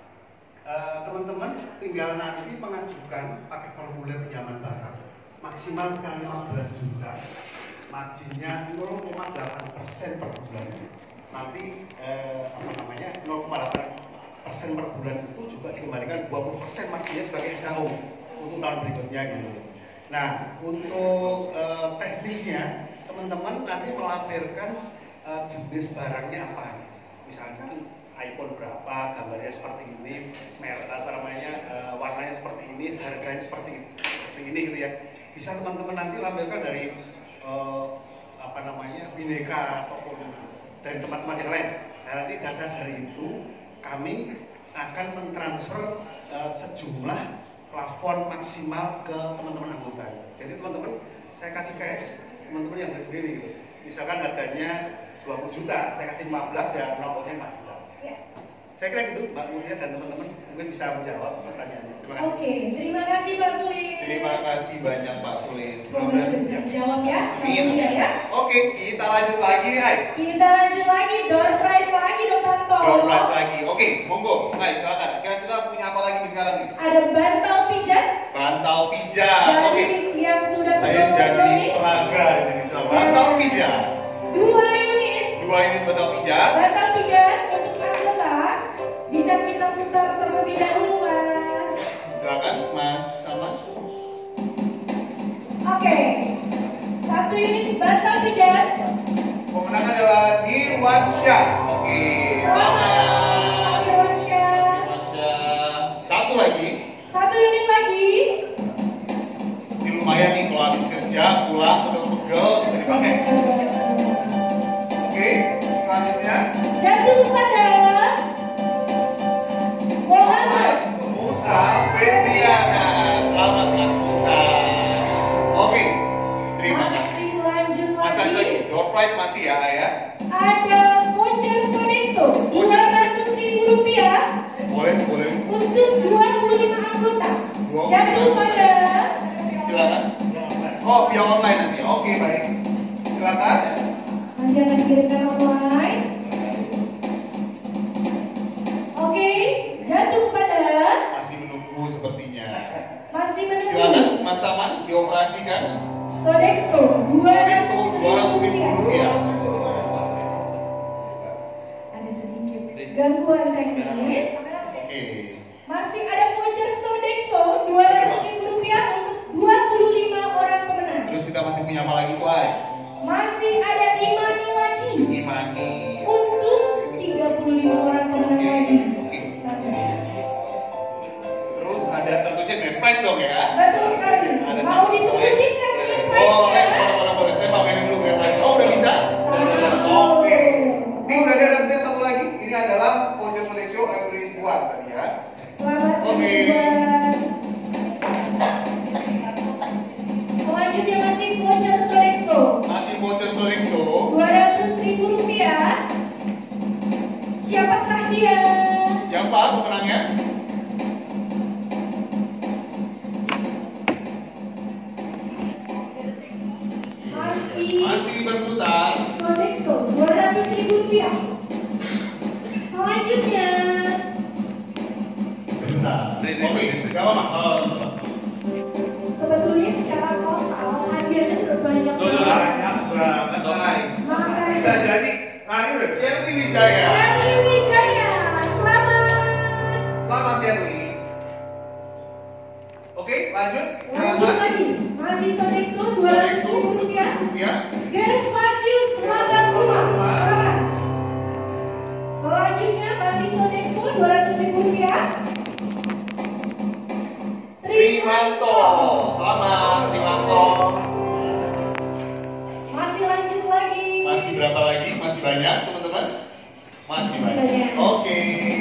[SPEAKER 9] teman-teman uh, tinggal nanti mengajukan pakai formulir pinjaman barang maksimal sekarang lima belas juta, marginnya nol koma delapan persen per bulan. Nanti uh, apa namanya nol koma delapan persen per bulan itu juga dikembalikan dua puluh persen marginnya sebagai exaum untuk tahun berikutnya gitu. Nah, untuk uh, teknisnya teman-teman nanti melampirkan uh, jenis barangnya apa. Misalkan iPhone berapa, gambarnya seperti ini, merek apa namanya, uh, warnanya seperti ini, harganya seperti, seperti ini gitu ya. Bisa teman-teman nanti lampirkan dari uh, apa namanya, Bineka ataupun dari tempat-tempat yang lain. Nah, nanti dasar dari itu kami akan mentransfer uh, sejumlah plafon maksimal ke teman-teman anggota. Jadi teman-teman, saya kasih cash, teman-teman yang beli sendiri gitu. Misalkan harganya dua puluh juta, saya kasih lima belas ya, nomornya empat juta. Ya. Saya kira gitu, Mbak Mutia dan teman-teman mungkin bisa menjawab pertanyaannya. Terima kasih.
[SPEAKER 1] Oke, terima kasih Pak Sulis.
[SPEAKER 2] Terima kasih banyak Pak Sulis.
[SPEAKER 1] Semoga sudah bisa dijawab ya, Pak Mutia ya.
[SPEAKER 2] Oke, kita lanjut lagi, Hai.
[SPEAKER 1] Kita lanjut lagi, door prize lagi dong Tanto.
[SPEAKER 2] Door prize lagi. Oke, monggo. Hai, silakan. Kira-kira punya apa lagi nih sekarang nih?
[SPEAKER 1] Ada bantal pijat.
[SPEAKER 2] Bantal pijat.
[SPEAKER 1] Jadi
[SPEAKER 2] Oke.
[SPEAKER 1] yang sudah
[SPEAKER 2] Saya jadi peraga di sini. Bantal pijat.
[SPEAKER 1] Dua unit.
[SPEAKER 2] Dua unit bantal pijat.
[SPEAKER 1] Bantal pijat untuk anggota bisa kita putar terlebih dahulu, Mas.
[SPEAKER 2] Silakan, Mas Salman.
[SPEAKER 1] Oke. Satu unit bantal pijat.
[SPEAKER 2] Pemenang adalah Nirwansyah. Oke, selamat.
[SPEAKER 1] Nirwansyah.
[SPEAKER 2] Nirwansyah. Satu lagi.
[SPEAKER 1] Satu unit lagi.
[SPEAKER 2] Ini lumayan nih kalau habis kerja, pulang, pegel-pegel bisa dipakai. Oke, selanjutnya.
[SPEAKER 1] Jatuh pada Muhammad
[SPEAKER 2] Musa Febriana. Selamat Mas Musa. Oke, terima kasih.
[SPEAKER 1] Masih lanjut
[SPEAKER 2] Mas
[SPEAKER 1] lagi.
[SPEAKER 2] lagi, door prize masih ya, ya.
[SPEAKER 1] Ada voucher Konexo dua ratus ribu rupiah
[SPEAKER 2] Boleh, boleh.
[SPEAKER 1] untuk dua puluh lima anggota.
[SPEAKER 2] Wow.
[SPEAKER 1] Jatuh pada
[SPEAKER 2] Silakan. Oh, via online nanti. Oke, baik. Silakan.
[SPEAKER 1] nanti akan dikirimkan online.
[SPEAKER 2] menunggu sepertinya.
[SPEAKER 1] Masih menunggu.
[SPEAKER 2] Silakan Mas Saman dioperasikan.
[SPEAKER 1] Sodexo dua ratus ribu rupiah. Ada sedikit gangguan teknis.
[SPEAKER 2] Oke.
[SPEAKER 1] Masih ada voucher Sodexo dua ratus ribu rupiah untuk dua puluh lima orang pemenang.
[SPEAKER 2] Terus kita masih punya apa lagi tuh, Ay?
[SPEAKER 1] Masih ada Imani lagi.
[SPEAKER 2] Imani.
[SPEAKER 1] Untuk tiga puluh lima orang pemenang lagi.
[SPEAKER 2] Terus ada tentunya grand prize dong ya?
[SPEAKER 1] Betul sekali. Mau disebutin kan grand prize?
[SPEAKER 2] Boleh, boleh, boleh. Saya pamerin dulu grand prize. Oh, udah bisa? Oke. Ini udah ada update satu lagi. Ini adalah voucher Sodexo every one tadi ya.
[SPEAKER 1] Selamat
[SPEAKER 2] Oke.
[SPEAKER 1] Selanjutnya masih voucher Sodexo.
[SPEAKER 2] Masih voucher Sodexo.
[SPEAKER 1] dua ratus ribu rupiah. Siapakah dia?
[SPEAKER 2] Siapa pemenangnya?
[SPEAKER 1] Masih
[SPEAKER 2] Masih berputar.
[SPEAKER 1] Sodexo dua ratus ribu rupiah. Selanjutnya
[SPEAKER 2] Sebentar. Oke, gak apa-apa. Oh,
[SPEAKER 1] sebetulnya secara total hadiahnya sudah banyak.
[SPEAKER 2] banyak banget, Ay.
[SPEAKER 1] Makanya
[SPEAKER 2] Bisa jadi, nah ini udah Sherly Wijaya.
[SPEAKER 1] Sherly Wijaya, selamat.
[SPEAKER 2] Selamat Sherly. Oke, lanjut.
[SPEAKER 1] Lanjut lagi, masih Sodexo dua ratus ribu rupiah.
[SPEAKER 2] Rupiah.
[SPEAKER 1] Gervasius Magang Rumah, selamat. Selanjutnya masih Sodexo dua ratus ribu rupiah.
[SPEAKER 2] Trimanto, selamat Trimanto.
[SPEAKER 1] Masih lanjut lagi.
[SPEAKER 2] Masih berapa lagi? Masih banyak teman-teman? Masih
[SPEAKER 1] Masih
[SPEAKER 2] banyak.
[SPEAKER 1] banyak.
[SPEAKER 2] Oke.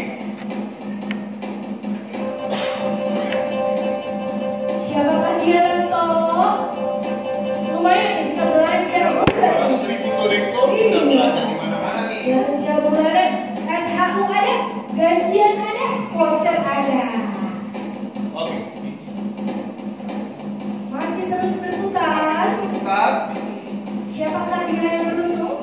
[SPEAKER 1] Siapakah dia Lanto? Lumayan nih, bisa belanja juga.
[SPEAKER 2] dua ratus ribu Sodexo bisa belanja di mana-mana nih.
[SPEAKER 1] Belanja bulanan, S H U ada, gajian ada, voucher ada.
[SPEAKER 2] Oke.
[SPEAKER 1] Masih terus berputar.
[SPEAKER 2] Bentar.
[SPEAKER 1] Siapakah dia yang beruntung?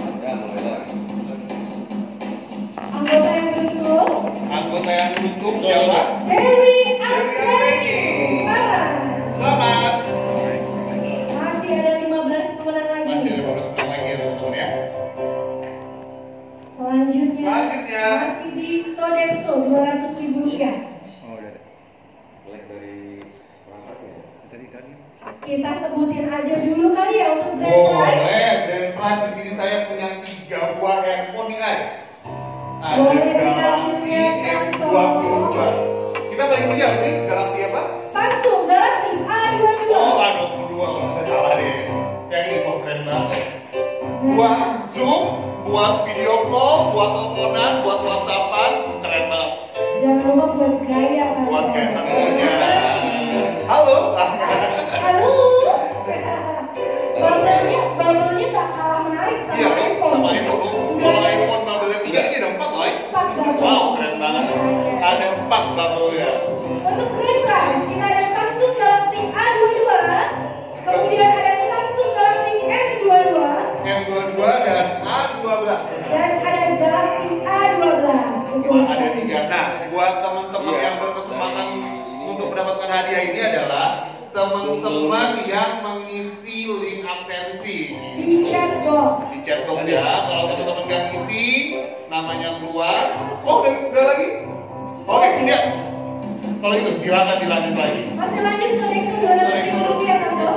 [SPEAKER 1] Anggota yang beruntung?
[SPEAKER 2] Anggota yang beruntung siapa?
[SPEAKER 1] Dewi
[SPEAKER 2] Dewi
[SPEAKER 1] Anggreni. Selamat.
[SPEAKER 2] Selamat.
[SPEAKER 1] Masih ada lima belas pemenang lagi.
[SPEAKER 2] Masih ada beberapa menit lagi ya teman-teman ya.
[SPEAKER 1] Selanjutnya,
[SPEAKER 2] Selanjutnya.
[SPEAKER 1] masih di Sodexo dua ratus ribu rupiah.
[SPEAKER 6] Oh, udah ada. Like dari perangkatnya ya? Tadi tadi.
[SPEAKER 1] Kita sebutin aja dulu kali ya untuk grand prize.
[SPEAKER 2] Boleh, grand prize di sini saya punya tiga buah handphone nih, Ay. Ada
[SPEAKER 1] Boleh
[SPEAKER 2] Galaxy
[SPEAKER 1] dikasih
[SPEAKER 2] M dua puluh dua. Kita paling punya apa sih? Galaxy apa?
[SPEAKER 1] Samsung Galaxy A dua puluh dua.
[SPEAKER 2] Oh, A dua puluh dua, kalau saya salah deh. Yang ini kok keren banget. Buat Zoom, buat video call, buat teleponan, buat WhatsAppan, keren banget.
[SPEAKER 1] Jangan lupa buat gaya kan.
[SPEAKER 2] Buat kayak tentunya. Halo.
[SPEAKER 1] Halo. Bubble-nya, bubble-nya tak kalah menarik sama
[SPEAKER 2] Iya,
[SPEAKER 1] iPhone.
[SPEAKER 2] sama iPhone. Kalau iPhone bubble tiga ini ada empat loh. Ay.
[SPEAKER 1] Empat bubble.
[SPEAKER 2] Wow, keren banget. Ada empat bubble ya.
[SPEAKER 1] Untuk grand prize kita ada Samsung Galaxy A dua puluh dua, kemudian ada Samsung Galaxy M dua puluh dua,
[SPEAKER 2] M dua puluh dua dan A dua belas.
[SPEAKER 1] dan ada Galaxy A dua belas. Betul
[SPEAKER 2] Ada
[SPEAKER 1] sekali.
[SPEAKER 2] tiga. Nah, buat teman-teman yang berkesempatan untuk mendapatkan hadiah ini adalah teman-teman yang mengisi link absensi
[SPEAKER 1] Di chat box.
[SPEAKER 2] di chat box ya. Kalau teman-teman nggak ngisi, namanya keluar. Oh, udah, udah lagi? Oke, siap. Kalau itu silakan dilanjut lagi.
[SPEAKER 1] Masih lanjut Sodexo dua ratus ribu rupiah, Tante.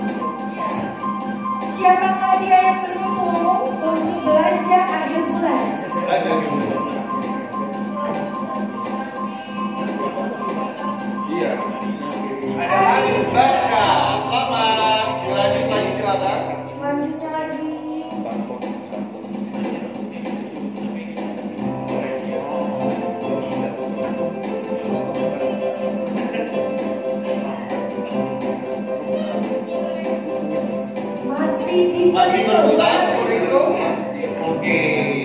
[SPEAKER 1] Siapakah dia yang beruntung untuk belanja akhir bulan?
[SPEAKER 2] Lanjut lagi.
[SPEAKER 6] Iya.
[SPEAKER 2] Ada Anis Barka. Selamat. Dilanjut lagi silakan.
[SPEAKER 1] Selanjutnya lagi. Masih di
[SPEAKER 2] Masih
[SPEAKER 1] Sodexo.
[SPEAKER 2] berputar Sodexo. Oke.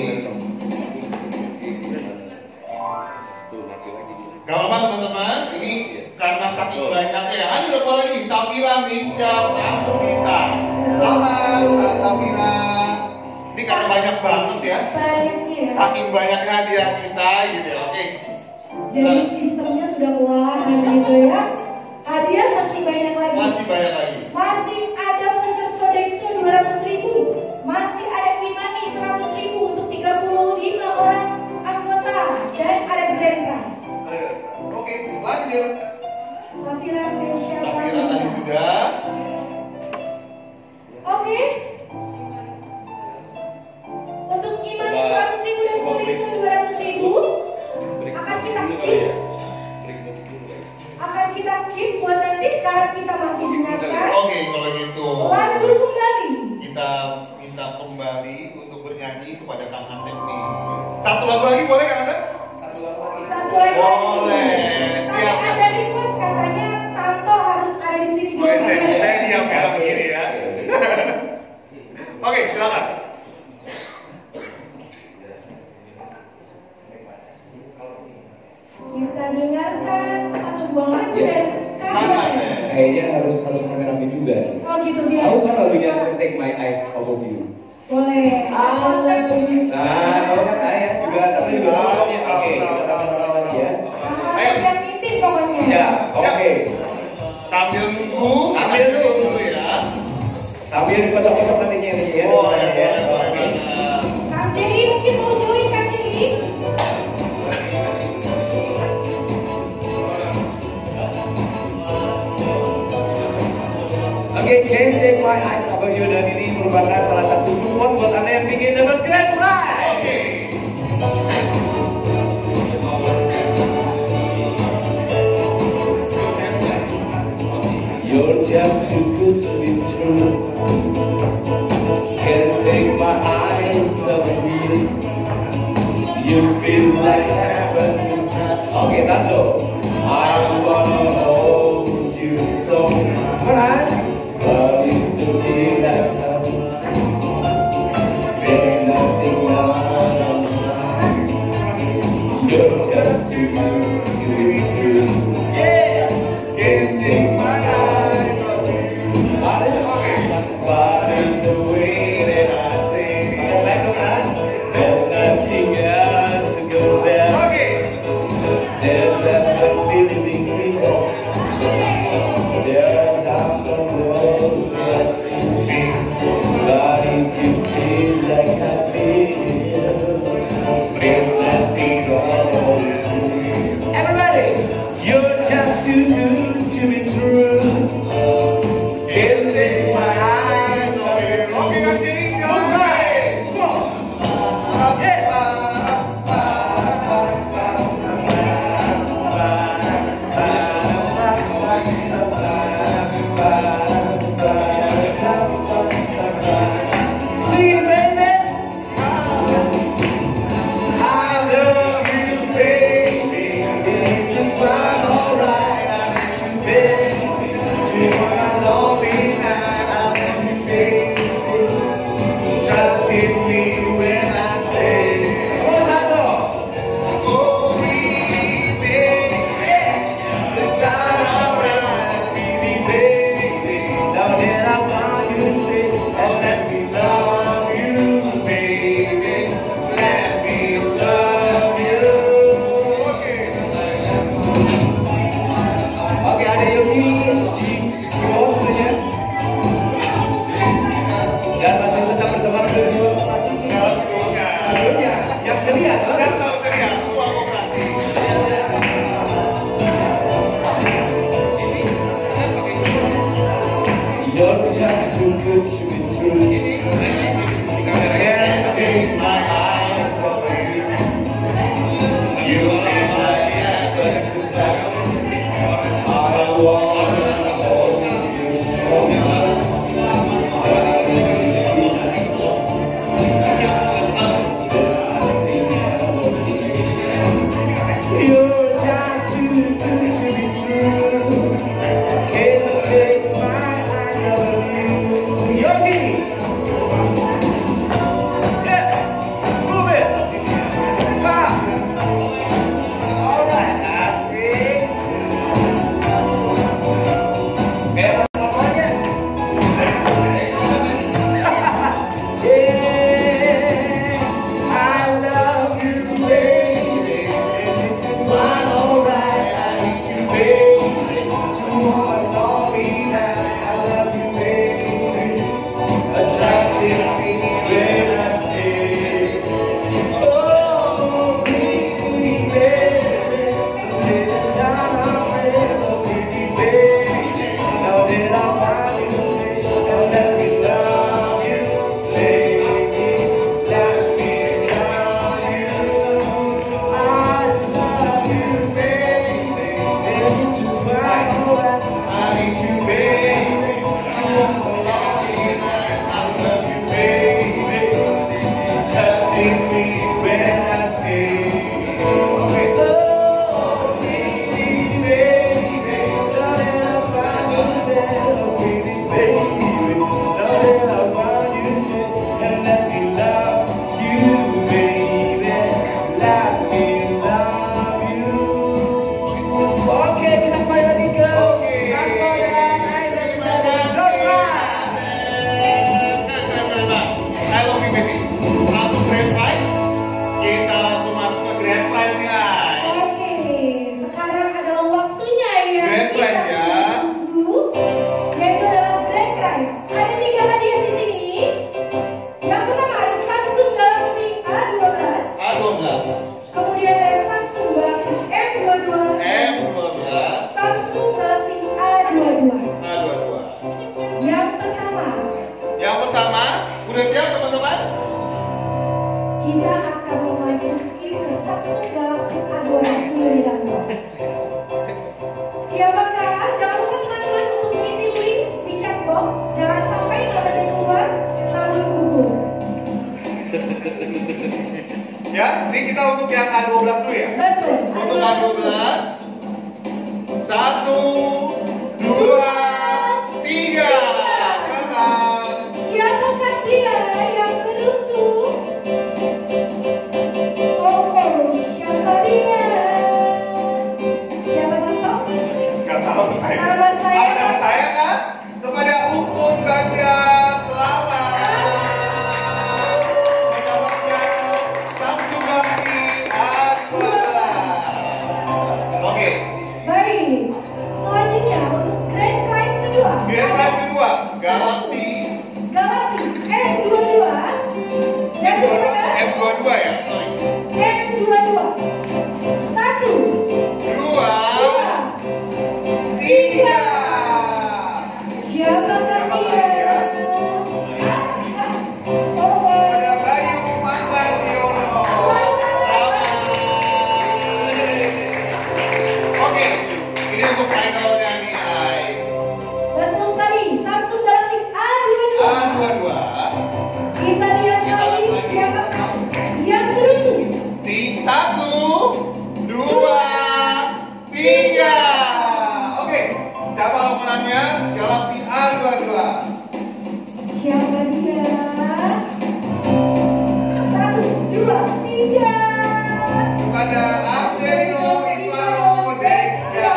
[SPEAKER 6] Tuh, mati lagi.
[SPEAKER 2] Gak apa-apa teman-teman, ini karena saking banyaknya ya. Ada udah keluar lagi, Safira Misha Pramudita. Selamat Mbak Safira. Ini karena banyak banget ya.
[SPEAKER 1] Banyaknya
[SPEAKER 2] Saking banyaknya hadiah kita gitu ya. Oke.
[SPEAKER 1] Jadi sistemnya sudah kewalahan nih.
[SPEAKER 2] Lanjut.
[SPEAKER 1] Safira Mesya.
[SPEAKER 2] Safira tadi sudah.
[SPEAKER 1] Oke. Untuk iman seratus ribu dan Forex dua ratus ribu akan kita keep. Akan kita keep buat nanti. Sekarang kita masih dengarkan.
[SPEAKER 2] Oke, kalau gitu.
[SPEAKER 1] Lagu kembali.
[SPEAKER 2] Kita minta kembali untuk bernyanyi kepada Kang Antep nih. Satu lagu lagi boleh Kang Antep?
[SPEAKER 1] Satu lagi.
[SPEAKER 2] Boleh. Siap.
[SPEAKER 1] Saya ada request katanya Tanto harus ada di sini juga.
[SPEAKER 2] Saya, saya diam ya begini ya. Oke, silakan.
[SPEAKER 1] Kita dengarkan satu buah lagu dari
[SPEAKER 2] Kang Antep.
[SPEAKER 5] Kayaknya harus harus rame-rame juga.
[SPEAKER 1] Oh gitu biar.
[SPEAKER 5] Aku kan lagunya Take My Eyes Off of You.
[SPEAKER 1] Boleh.
[SPEAKER 5] Nah, kalau kan ayah juga, tapi juga pokoknya oke. Kita sama-sama lagi ya.
[SPEAKER 1] Ayo yang mimpin pokoknya.
[SPEAKER 5] Ya, oke.
[SPEAKER 2] Sambil nunggu,
[SPEAKER 5] Sambil nunggu
[SPEAKER 2] dulu ya.
[SPEAKER 5] Sambil dikocok-kocok nantinya nih ya.
[SPEAKER 2] Oh, ya,
[SPEAKER 5] ya.
[SPEAKER 2] boleh, boleh.
[SPEAKER 1] Kang Jerry mungkin mau join Kang Jerry.
[SPEAKER 5] Oke, Can't Take My Eyes Off of You, dan ini merupakan salah satu support buat Anda yang ingin dapat grand prize.
[SPEAKER 2] Oke.
[SPEAKER 5] You're just too good to be true. Can't take my eyes off of you. You feel like heaven. Oke, Tanto. I wanna hold you so much. But it's to be like heaven. There's nothing else. You're just too good to be true. Yeah, can't take my eyes off of you. But it's the way that I think. There's nothing else to go there. There's just a feeling we feel. There's out the road that we feel. But if you feel like I feel, there's nothing wrong with you. Everybody, you're just too good to be true. Can't take my eyes off you.
[SPEAKER 2] Oke, Kang Jerry, silakan.
[SPEAKER 5] See, baby, I love you, baby. It's just fine, alright. I miss you, baby.
[SPEAKER 1] kita akan memasuki ke Samsung Galaxy A dua ratus lebih dahulu. Siapakah? Jangan lupa teman-teman untuk mengisi link di chat box. Jangan sampai namanya keluar lalu gugur.
[SPEAKER 2] Ya, ini kita untuk yang A dua belas dulu ya.
[SPEAKER 1] Betul.
[SPEAKER 2] Untuk A dua belas. Satu, dua, tiga. Silakan.
[SPEAKER 1] Siapakah dia yang beruntung? Oh, siapa dia? Siapa tahu?
[SPEAKER 2] Gak tahu saya.
[SPEAKER 1] Nama saya.
[SPEAKER 2] Ah, nama saya kan? Kepada Upun bagian selamat. Mendapatkan Samsung Galaxy A dua belas. Oke.
[SPEAKER 1] Baik. Selanjutnya untuk grand prize kedua.
[SPEAKER 2] Grand prize kedua, Galaxy
[SPEAKER 1] Galaxy M dua puluh dua. Dan
[SPEAKER 2] M dua puluh dua ya. Sorry.
[SPEAKER 1] M dua puluh dua. Satu.
[SPEAKER 2] Dua.
[SPEAKER 1] Dua.
[SPEAKER 2] Tiga.
[SPEAKER 1] Siapakah dia? Oh,
[SPEAKER 2] Ada Bayu Mangardiono. Oke, ini untuk finalnya nih, Ai.
[SPEAKER 1] betul sekali. Samsung Galaxy A dua puluh dua.
[SPEAKER 2] A dua puluh dua.
[SPEAKER 1] Kita lihat
[SPEAKER 2] Kita
[SPEAKER 1] lagi
[SPEAKER 2] lihat lagi.
[SPEAKER 1] siapakah yang beruntung.
[SPEAKER 2] Di satu, dua, tiga. Oke, siapa pemenangnya? Galaxy A dua puluh dua.
[SPEAKER 1] Siapa dia? Satu, dua, tiga.
[SPEAKER 2] Kepada Arsenio Ivano Dexia.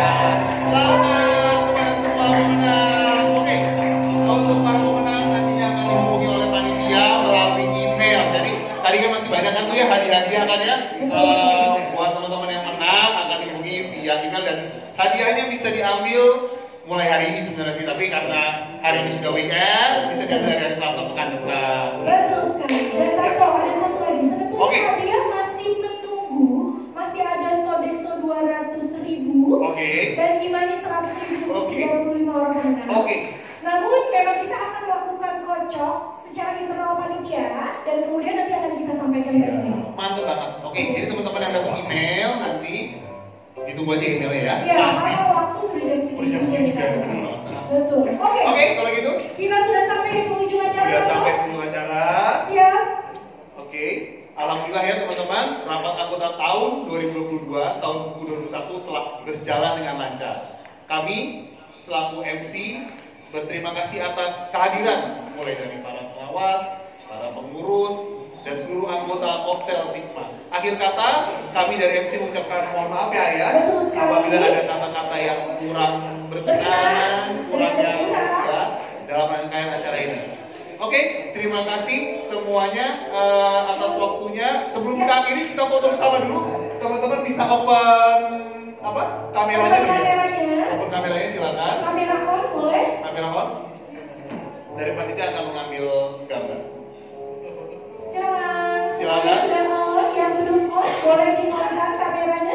[SPEAKER 2] Selamat kepada semua pemenang. Oke, untuk para pemenang nantinya akan dihubungi oleh panitia melalui email. Jadi tadi kan masih banyak kan tuh ya hadiah-hadiah kan ya. Eh, buat teman-teman yang menang akan dihubungi via email dan hadiahnya bisa diambil mulai hari ini sebenarnya sih, tapi karena hari ini sudah weekend bisa diambil dari hari Selasa pekan depan.
[SPEAKER 1] Betul sekali. Dan Tato, ada satu lagi. Sebetulnya
[SPEAKER 2] Oke.
[SPEAKER 1] hadiah masih menunggu. Masih ada Sodexo dua ratus ribu.
[SPEAKER 2] Oke.
[SPEAKER 1] Dan Imani seratus ribu untuk
[SPEAKER 2] Oke.
[SPEAKER 1] tiga puluh lima orang pemenang.
[SPEAKER 2] Oke.
[SPEAKER 1] Namun memang kita akan melakukan kocok secara internal panitia dan kemudian nanti akan kita sampaikan ke email.
[SPEAKER 2] Mantap banget. Oke, jadi teman-teman yang dapat email nanti ditunggu aja emailnya ya.
[SPEAKER 1] Ya,
[SPEAKER 2] Pasti.
[SPEAKER 1] karena waktu sudah jam segini.
[SPEAKER 2] Udah jam segini juga.
[SPEAKER 1] Betul. Oke.
[SPEAKER 2] Oke, kalau gitu
[SPEAKER 1] Kita sudah sampai di penghujung acara.
[SPEAKER 2] sudah sampai ujung acara.
[SPEAKER 1] Siap.
[SPEAKER 2] Oke, alhamdulillah ya teman-teman, rapat anggota tahun dua ribu dua puluh dua, tahun dua ribu dua puluh satu telah berjalan dengan lancar. Kami selaku M C berterima kasih atas kehadiran mulai dari para pengawas, para pengurus, dan seluruh anggota Koktel Sigma. Akhir kata, kami dari M C mengucapkan mohon maaf ya ya,
[SPEAKER 1] Betul sekali.
[SPEAKER 2] apabila ada kata-kata yang kurang berkenan, kurang yang ya, dalam rangkaian acara ini. Oke, terima kasih semuanya uh, atas waktunya. Sebelum kita akhiri, kita foto bersama dulu. Teman-teman bisa open apa? Kameranya dulu ya.
[SPEAKER 1] Kameranya.
[SPEAKER 2] Open kameranya silakan.
[SPEAKER 1] Kamera on boleh?
[SPEAKER 2] Kamera on. Dari panitia akan mengambil gambar.
[SPEAKER 1] Silakan.
[SPEAKER 2] Silakan.
[SPEAKER 1] Yang sudah on, yang belum on boleh di-on-kan kameranya.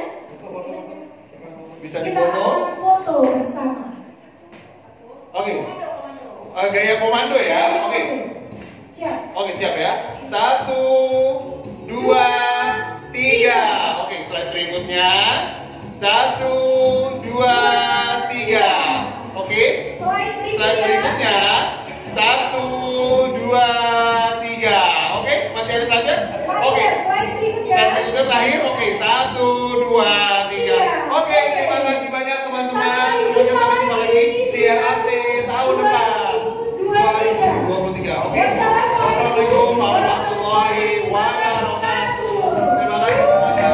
[SPEAKER 2] Bisa
[SPEAKER 1] Kita
[SPEAKER 2] difoto.
[SPEAKER 1] akan foto bersama.
[SPEAKER 2] Oke. Uh, gaya komando ya. Oke.
[SPEAKER 1] Siap.
[SPEAKER 2] Oke, siap ya. Satu, dua, tiga. Oke, slide berikutnya. Satu, dua, tiga. Oke.
[SPEAKER 1] Slide berikutnya.
[SPEAKER 2] Slide berikutnya. Satu, dua, tiga. Oke, masih ada slide-nya? Oke.
[SPEAKER 1] Slide berikutnya.
[SPEAKER 2] Slide berikutnya terakhir. Oke, satu, dua, tiga.
[SPEAKER 1] Tiga.
[SPEAKER 2] Oke, terima kasih banyak teman-teman.
[SPEAKER 1] Sampai
[SPEAKER 2] Semoga
[SPEAKER 1] jumpa
[SPEAKER 2] sampai jumpa lagi di R A T tahun depan. dua ribu dua puluh tiga. Oke. Wassalamualaikum warahmatullahi wabarakatuh. Terima kasih semuanya.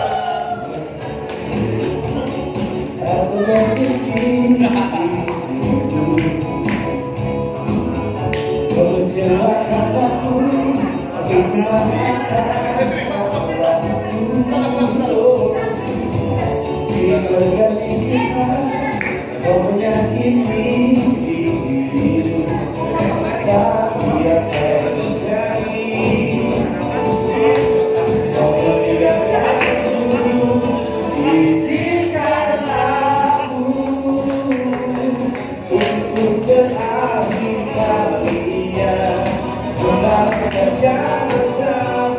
[SPEAKER 3] Satu berpikir berjalan kataku Jangan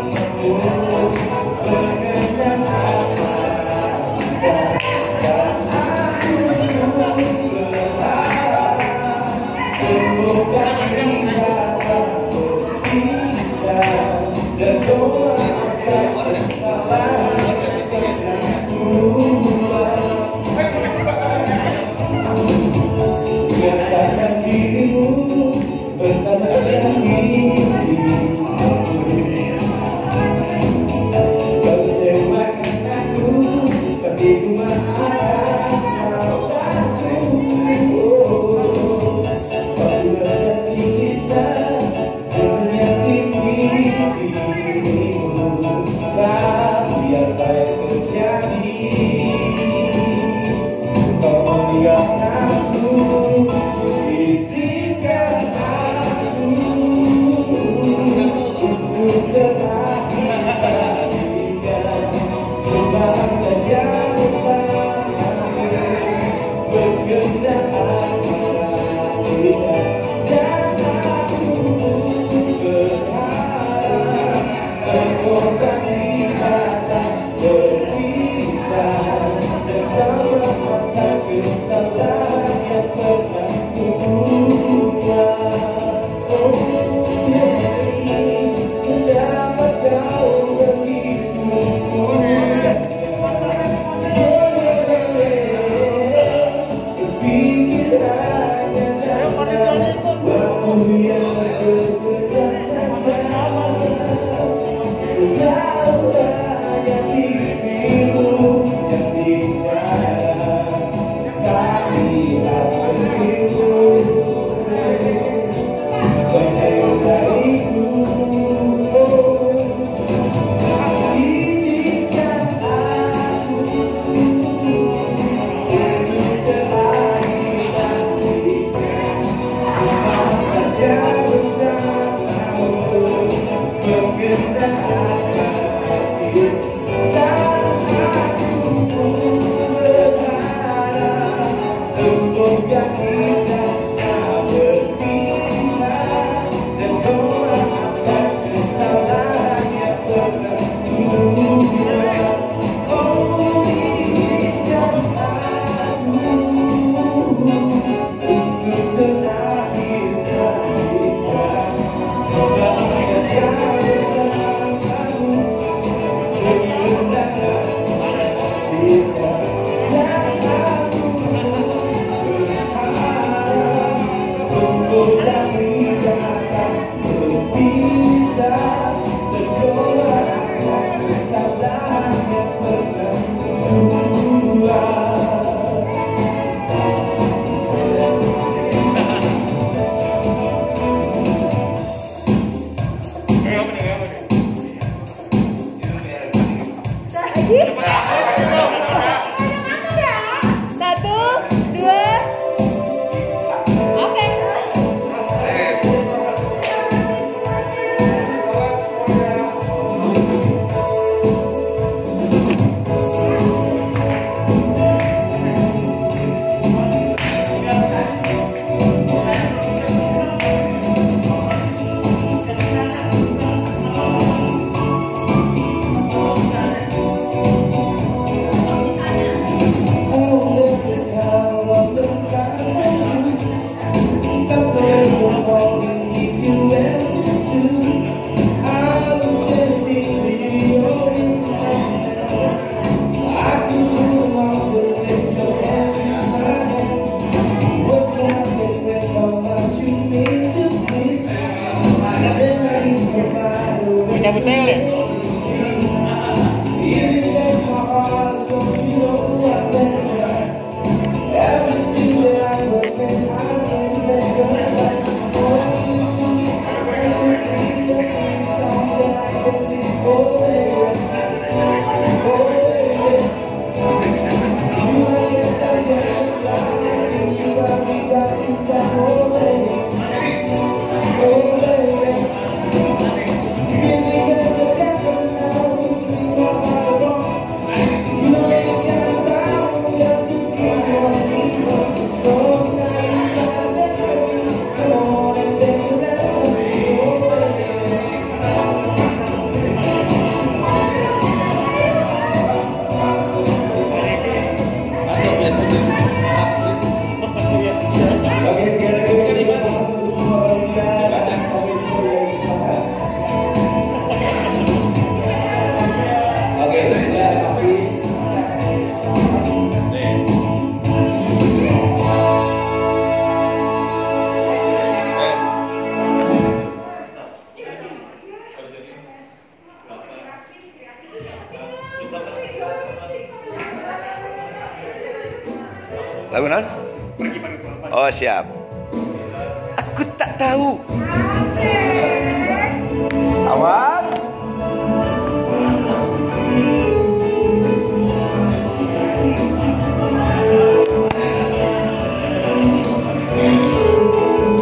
[SPEAKER 10] Lagu non? Oh siap. Aku tak tahu.